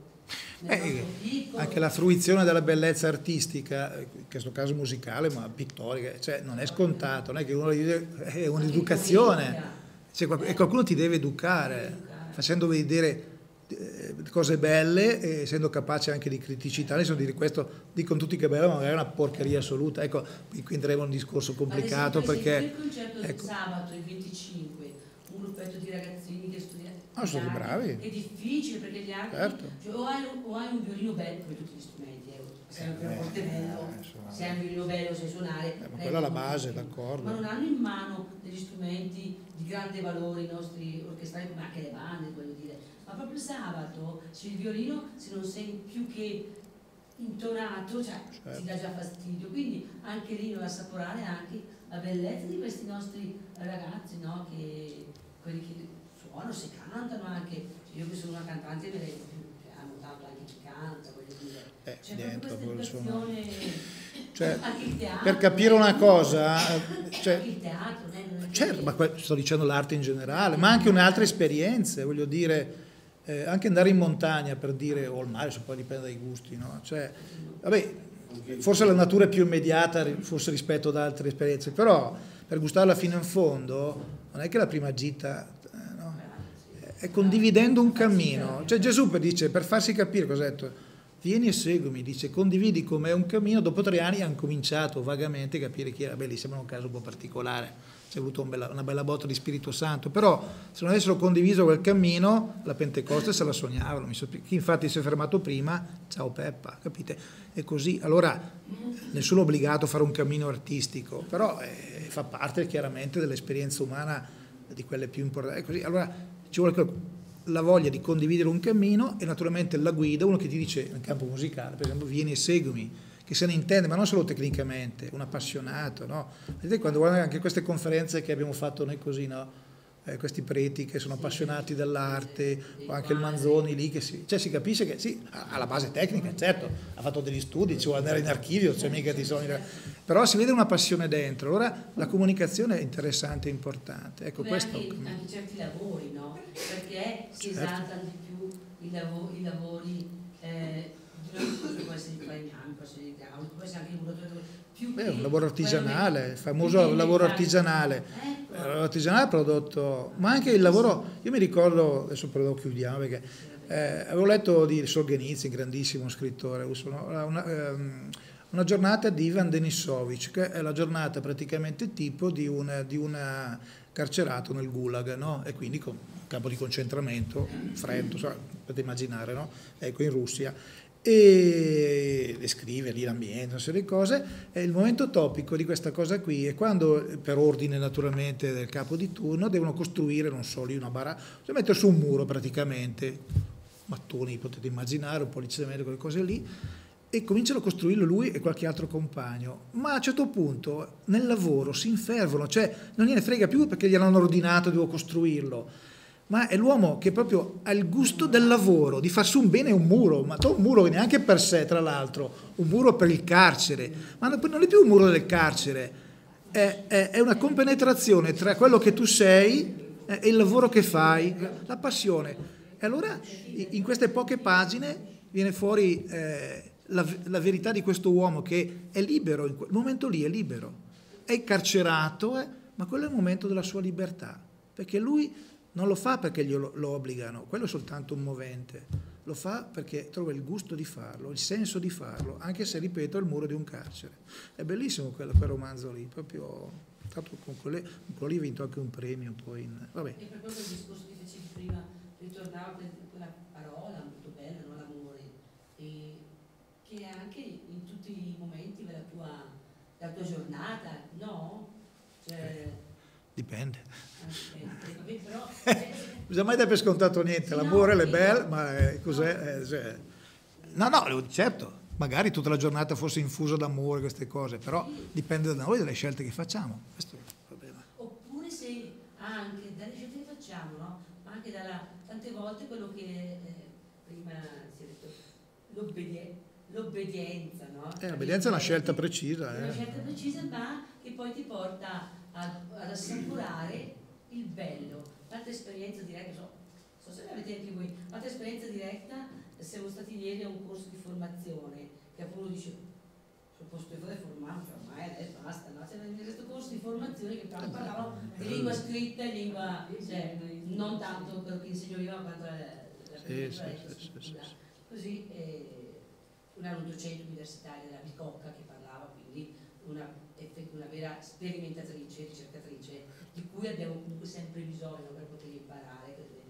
anche la fruizione della bellezza artistica, in questo caso musicale ma pittorica, cioè non è scontato, non è che uno è un'educazione, cioè, e qualcuno ti deve educare facendo vedere cose belle, essendo capace anche di criticità. Adesso dire questo, dicono tutti che è bello, ma magari è una porcheria assoluta. Ecco, qui entreremo in un discorso complicato, perché il concerto del sabato, il 25, un gruppetto di ragazzini che studiano, sono bravi. È difficile perché gli altri, certo. Cioè, o hai un violino bello, come tutti gli strumenti, se hai un pianoforte bello, se hai un violino bello, sai suonare, ma quella è la base, d'accordo. Ma non hanno in mano degli strumenti di grande valore, i nostri orchestrali, come anche le bande, voglio dire. Ma proprio sabato, se il violino, se non sei più che intonato, cioè ti dà già fastidio, quindi anche lì non assaporare anche la bellezza di questi nostri ragazzi, no? Che quelli che suonano, si cantano anche, io che sono una cantante me ne amo tanto anche chi canta, voglio dire, c'è dentro proprio questa educazione, cioè, anche il teatro, per capire una cosa, cioè, anche il teatro, certo, ma sto dicendo l'arte in generale, ma anche altre esperienze, voglio dire, anche andare in montagna, per dire, o al mare, se poi dipende dai gusti, no? Cioè, vabbè, forse la natura è più immediata, forse rispetto ad altre esperienze, però per gustarla fino in fondo non è che la prima gita, no? È condividendo un cammino. Cioè Gesù dice, per farsi capire cosa ha detto, vieni e seguimi, dice, condividi com'è un cammino. Dopo 3 anni hanno cominciato vagamente a capire chi era. Beh, lì sembra un caso un po' particolare, c'è avuto una bella botta di Spirito Santo, però se non avessero condiviso quel cammino, la Pentecoste se la sognavano. Chi infatti si è fermato prima, ciao Peppa, capite? È così. Allora nessuno è obbligato a fare un cammino artistico, però fa parte chiaramente dell'esperienza umana, di quelle più importanti. Così. Allora ci vuole la voglia di condividere un cammino e naturalmente la guida, uno che ti dice nel campo musicale, per esempio, vieni e seguimi, che se ne intende, ma non solo tecnicamente, un appassionato, no? Vedete, quando guardate anche queste conferenze che abbiamo fatto noi così, no? Questi preti che sono appassionati dell'arte, o anche il Manzoni lì, che si capisce che sì, ha la base tecnica, certo, ha fatto degli studi, ci vuole andare in archivio, cioè mica ti sono... però si vede una passione dentro, allora la comunicazione è interessante e importante. Ecco, questo anche certi lavori, no? Perché si esaltano di più i lavori può essere di falegname, può essere di idraulico, può essere anche il muratore, un lavoro artigianale, il famoso lavoro artigianale. L'artigianale prodotto, ma anche il lavoro, io mi ricordo, adesso però chiudiamo perché avevo letto di Solzhenitsyn, grandissimo scrittore, una giornata di Ivan Denisovich, che è la giornata praticamente tipo di un carcerato nel Gulag, no? E quindi con campo di concentramento, freddo, potete immaginare, no? Ecco, in Russia. E descrive lì l'ambiente, una serie di cose, e il momento topico di questa cosa qui è quando, per ordine naturalmente del capo di turno, devono costruire, non so, lì una baracca, cioè mettere su un muro praticamente, mattoni potete immaginare, un po' di cemento, quelle cose lì, e cominciano a costruirlo lui e qualche altro compagno, ma a un certo punto nel lavoro si infervono, cioè non gliene frega più perché gli hanno ordinato, devo costruirlo, ma è l'uomo che proprio ha il gusto del lavoro, di far su un bene un muro, ma non un muro neanche per sé, tra l'altro, un muro per il carcere, ma non è più un muro del carcere, è una compenetrazione tra quello che tu sei e il lavoro che fai, la passione. E allora in queste poche pagine viene fuori la verità di questo uomo che è libero, in quel momento lì è libero, è incarcerato, ma quello è il momento della sua libertà, perché lui non lo fa perché lo obbligano, quello è soltanto un movente. Lo fa perché trova il gusto di farlo, il senso di farlo, anche se, ripeto, è il muro di un carcere. È bellissimo quel romanzo lì, proprio, tanto con quello lì ha vinto anche un premio poi. Vabbè. E per quello il discorso che facevi prima, ritornava per quella parola molto bella, no? L'amore, e che anche in tutti i momenti della tua giornata, no? Cioè, dipende. Vabbè, però, Non bisogna mai dare per scontato niente, sì, l'amore, no, è bello, ma cos'è? Cioè, no, certo, magari tutta la giornata fosse infusa d'amore, queste cose, però dipende da noi, dalle scelte che facciamo. Questo è il problema. Oppure se anche dalle scelte che facciamo, no? Ma anche tante volte quello che prima si è detto, l'obbedienza, no? L'obbedienza è una scelta precisa. È una scelta precisa, ma che poi ti porta ad assicurare il bello. Tanta esperienza diretta, so se ne avete anche voi, tanta esperienza diretta, siamo stati ieri a un corso di formazione, che appunto dice, sul posto di formarci, ormai adesso basta, no? C'era questo corso di formazione che parlavano di lingua scritta e lingua, cioè, non tanto quello che insegno io, ma quanto la scrittura. Così, era un docente universitario della Bicocca che parlava, quindi una vera sperimentatrice, ricercatrice, di cui abbiamo comunque sempre bisogno per poter imparare.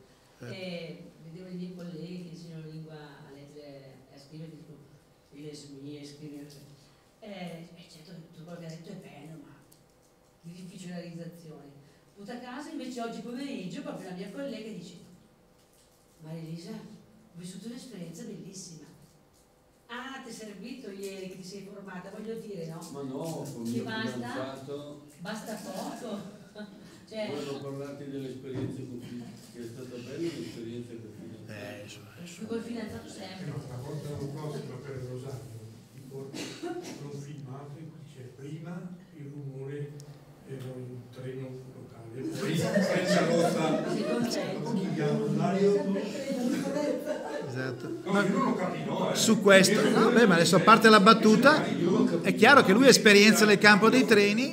E vedevo i miei colleghi che insegnano lingua a leggere e a scrivere, dicono le smie, scrivere. Certo, tutto quello che ha detto è bello, ma di difficile realizzazione. Tutta a casa invece oggi pomeriggio proprio la mia collega dice: Maria Elisa, ho vissuto un'esperienza bellissima. Ah, ti è servito ieri che ti sei formata, voglio dire, no? Ma no, con mio fidanzato... Basta poco. Cioè, volevo parlarti dell'esperienza con che è stata bella l'esperienza con il fidanzato. Col fidanzato sempre. Una volta l'anno prossimo per il Rosario ti porto un filmato in cui c'è prima il rumore del treno locale, poi senza rotta, chiudiamo l'aria. Esatto. No, io non lo capirò. Su questo, no, beh, ma adesso a parte la battuta, è chiaro che lui ha esperienza nel campo dei treni,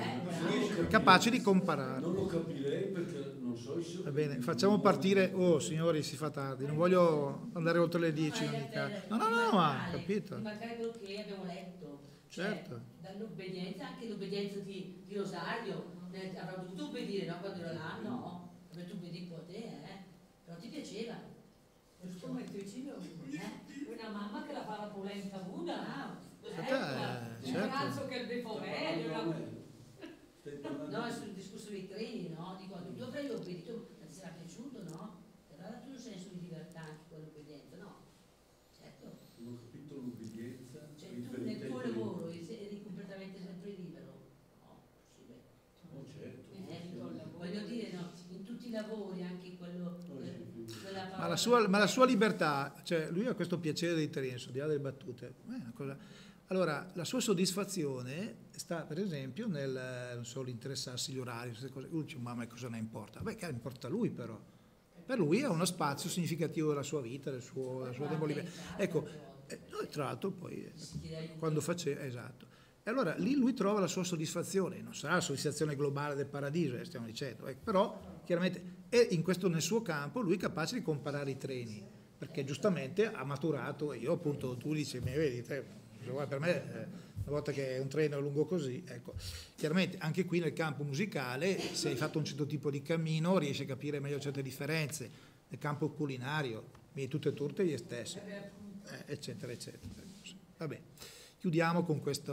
è capace di comparare. Non lo capirei perché non so se... Va bene, facciamo partire. Oh signori, si fa tardi, non voglio andare oltre le 10 in ogni caso. No, ma capito. Magari quello che abbiamo letto, certo. Cioè, dall'obbedienza, anche l'obbedienza di Rosario, avrà dovuto obbedire, no? Quando ero là, no, avete obbedito un po' a te, però ti piaceva. Come vicino una mamma che la fa la polenta buona, certo. Un ragazzo che è beforello. No, è sul discorso dei treni, no? Dico, io avrei obbedito, ti sarà piaciuto, no? Ti avrà dato un senso di libertà anche quell'obbedienza, no? Certo. Non ho capito l'obbedienza. Cioè tu nel tuo lavoro eri completamente sempre libero? No, possibile. Oh, certo. Voglio dire, no, in tutti i lavori, anche quello... Ma la sua libertà, cioè lui ha questo piacere dei treni, al di là delle battute, è una cosa. Allora, la sua soddisfazione sta, per esempio, nel, non so, l'interessarsi agli orari, queste cose. Lui dice, ma cosa ne importa? Beh, che importa a lui però. Per lui è uno spazio significativo della sua vita, della sua tempo libero. Ecco, tra l'altro poi, quando faceva, esatto. E allora lì lui trova la sua soddisfazione, non sarà la soddisfazione globale del paradiso, stiamo dicendo, però chiaramente è in questo, nel suo campo, lui è capace di comparare i treni, perché giustamente ha maturato, io appunto, tu dici, ma vedi, per me una volta che un treno è lungo così, ecco, chiaramente anche qui nel campo musicale, se hai fatto un certo tipo di cammino, riesci a capire meglio certe differenze, nel campo culinario, tutte turte gli stessi, eccetera, eccetera. Vabbè. Chiudiamo con questa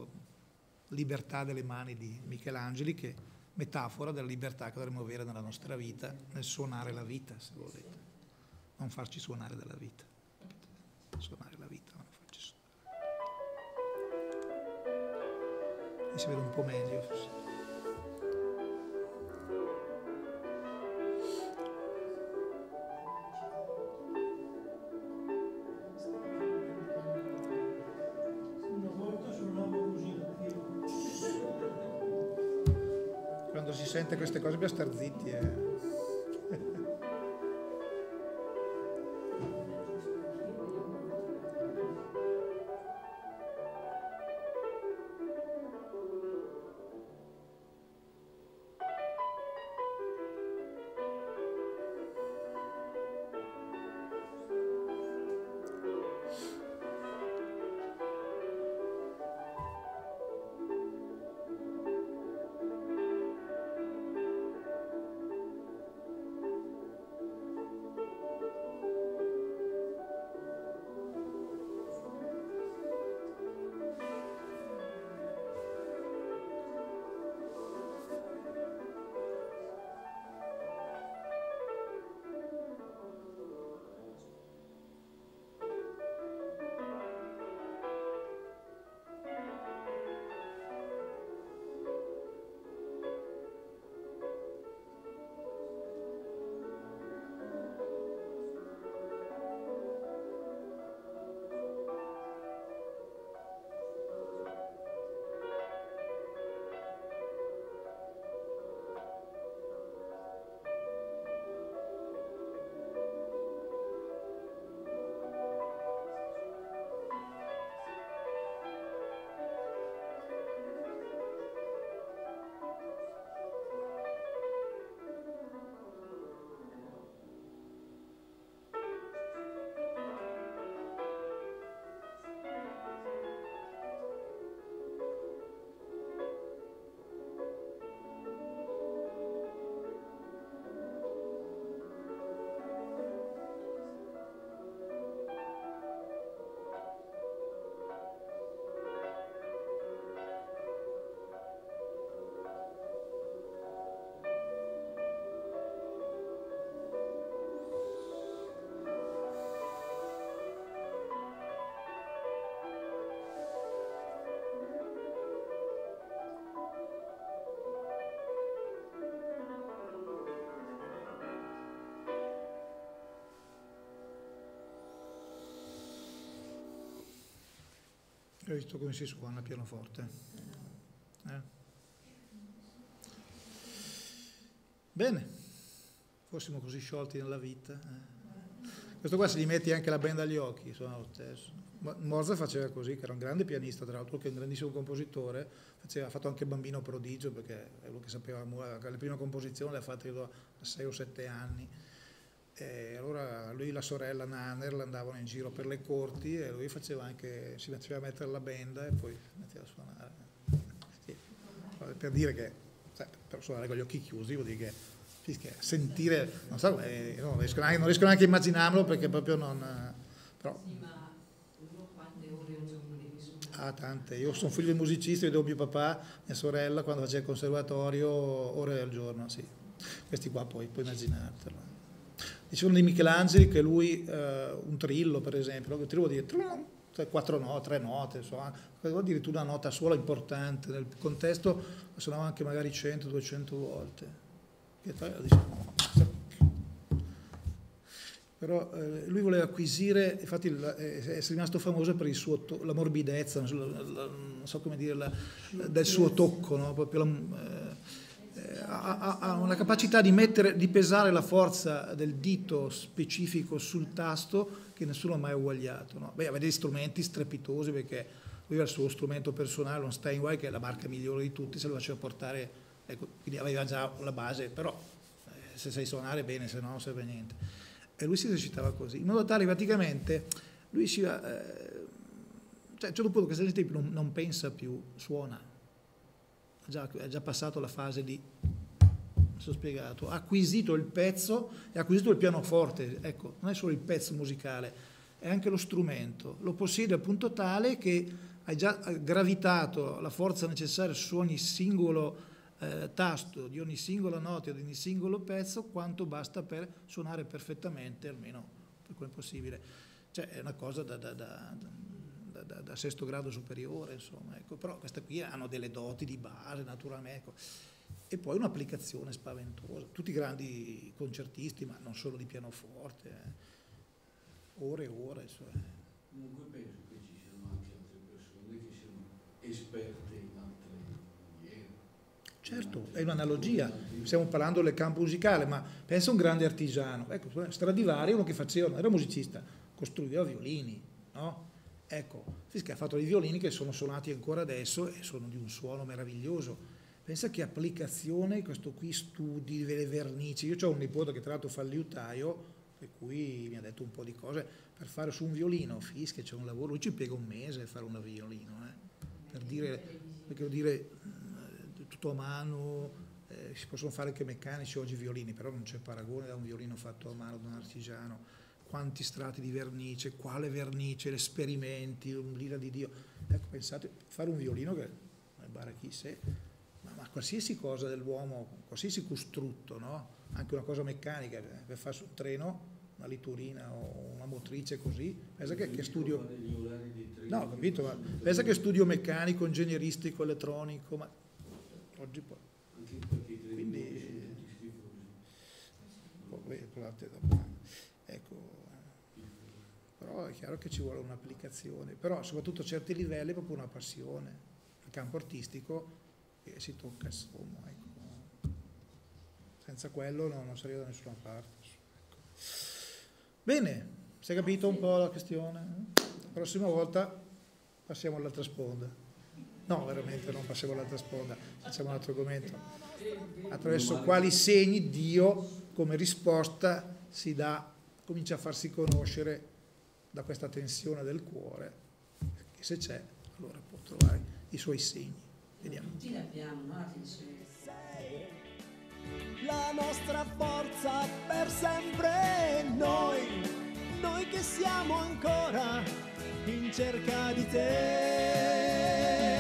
libertà delle mani di Michelangeli, che è metafora della libertà che dovremmo avere nella nostra vita, nel suonare la vita, se volete. Non farci suonare dalla vita. Suonare la vita, ma non farci suonare. Mi si vede un po' meglio. Forse. sente queste cose per star zitti. Hai visto come si suona il pianoforte? Bene, fossimo così sciolti nella vita. Questo qua, se gli metti anche la benda agli occhi, suona lo stesso. Mozart faceva così, che era un grande pianista, tra l'altro, che è un grandissimo compositore, ha fatto anche Bambino prodigio, perché è lui che sapeva, la prima composizione l'ha fatta io a 6 o 7 anni. E allora lui e la sorella Nanner andavano in giro per le corti e lui faceva anche, si metteva a mettere la benda e poi si metteva a suonare. Sì. Per dire che, per suonare con gli occhi chiusi, vuol dire che sentire, non so, non riesco neanche a immaginarlo, perché proprio non... Però, sì, ma uno quante ore al giorno devi suonare? Ah, tante. Io sono figlio di musicisti, vedevo mio papà, mia sorella, quando faceva il conservatorio, ore al giorno, sì. Questi qua puoi immaginartelo. Dicevano di Michelangelo che lui, un trillo per esempio, il trillo vuol dire 4 note, 3 note, insomma, vuol dire una nota sola importante, nel contesto suonava anche magari 100-200 volte. Però lui voleva acquisire, infatti è rimasto famoso per la morbidezza, non so come dire, del suo tocco, no? Proprio ha una capacità di pesare la forza del dito specifico sul tasto che nessuno ha mai uguagliato, no? Beh, aveva degli strumenti strepitosi, perché lui aveva il suo strumento personale, un Steinway, che è la marca migliore di tutti, se lo faceva portare, ecco, quindi aveva già la base, però se sai suonare bene, se no non serve niente. E lui si esercitava così, in modo tale praticamente lui cioè a un certo punto questa gente non pensa più, suona. È già passato la fase di, non so spiegato, ha acquisito il pezzo e ha acquisito il pianoforte, ecco, non è solo il pezzo musicale, è anche lo strumento, lo possiede al punto tale che hai già gravitato la forza necessaria su ogni singolo tasto, di ogni singola nota, di ogni singolo pezzo, quanto basta per suonare perfettamente, almeno per come è possibile. Cioè è una cosa da sesto grado superiore, insomma, ecco. Però queste qui hanno delle doti di base, naturalmente, ecco. E poi un'applicazione spaventosa, tutti grandi concertisti, ma non solo di pianoforte, ore e ore, insomma. Comunque penso che ci siano anche altre persone che siano esperte in altre maniere. Certo, è un'analogia, stiamo parlando del campo musicale, ma pensa a un grande artigiano. Ecco, Stradivari, uno che faceva, era musicista, costruiva violini, no? Ecco, Fischer ha fatto dei violini che sono suonati ancora adesso e sono di un suono meraviglioso. Pensa che applicazione, questo qui studi, le vernici. Io ho un nipote che tra l'altro fa il liutaio, per cui mi ha detto un po' di cose per fare su un violino. Fischer c'è un lavoro, lui ci piega un mese a fare un violino, per dire tutto a mano, si possono fare anche meccanici oggi violini, però non c'è paragone da un violino fatto a mano da un artigiano. Quanti strati di vernice, quale vernice, esperimenti, l'ira di Dio. Ecco, pensate, fare un violino che è barachissimo, ma qualsiasi cosa dell'uomo, qualsiasi costrutto, no? Anche una cosa meccanica, per fare su un treno, una liturina o una motrice così, pensa che studio... No, capito, ma pensa che studio meccanico, ingegneristico, elettronico, ma oggi poi... Quindi... Ecco, però è chiaro che ci vuole un'applicazione, però soprattutto a certi livelli è proprio una passione, il campo artistico che si tocca, insomma, ecco. Senza quello non si arriva da nessuna parte. Ecco. Bene, si è capito un po' la questione? La prossima volta passiamo all'altra sponda. No, veramente non passiamo all'altra sponda, facciamo un altro argomento. Attraverso quali segni Dio, come risposta, si dà, comincia a farsi conoscere da questa tensione del cuore, che se c'è, allora può trovare i suoi segni. Vediamo. Tutti l'abbiamo, no? La tensione. La nostra forza per sempre, noi che siamo ancora in cerca di te.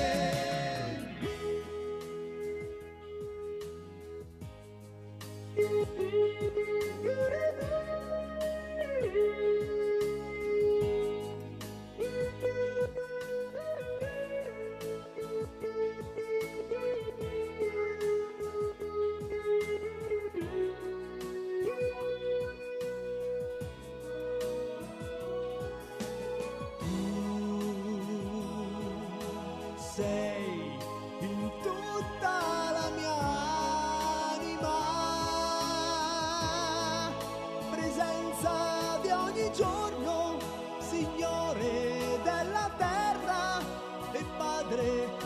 Sei in tutta la mia anima, presenza di ogni giorno, Signore della terra e Padre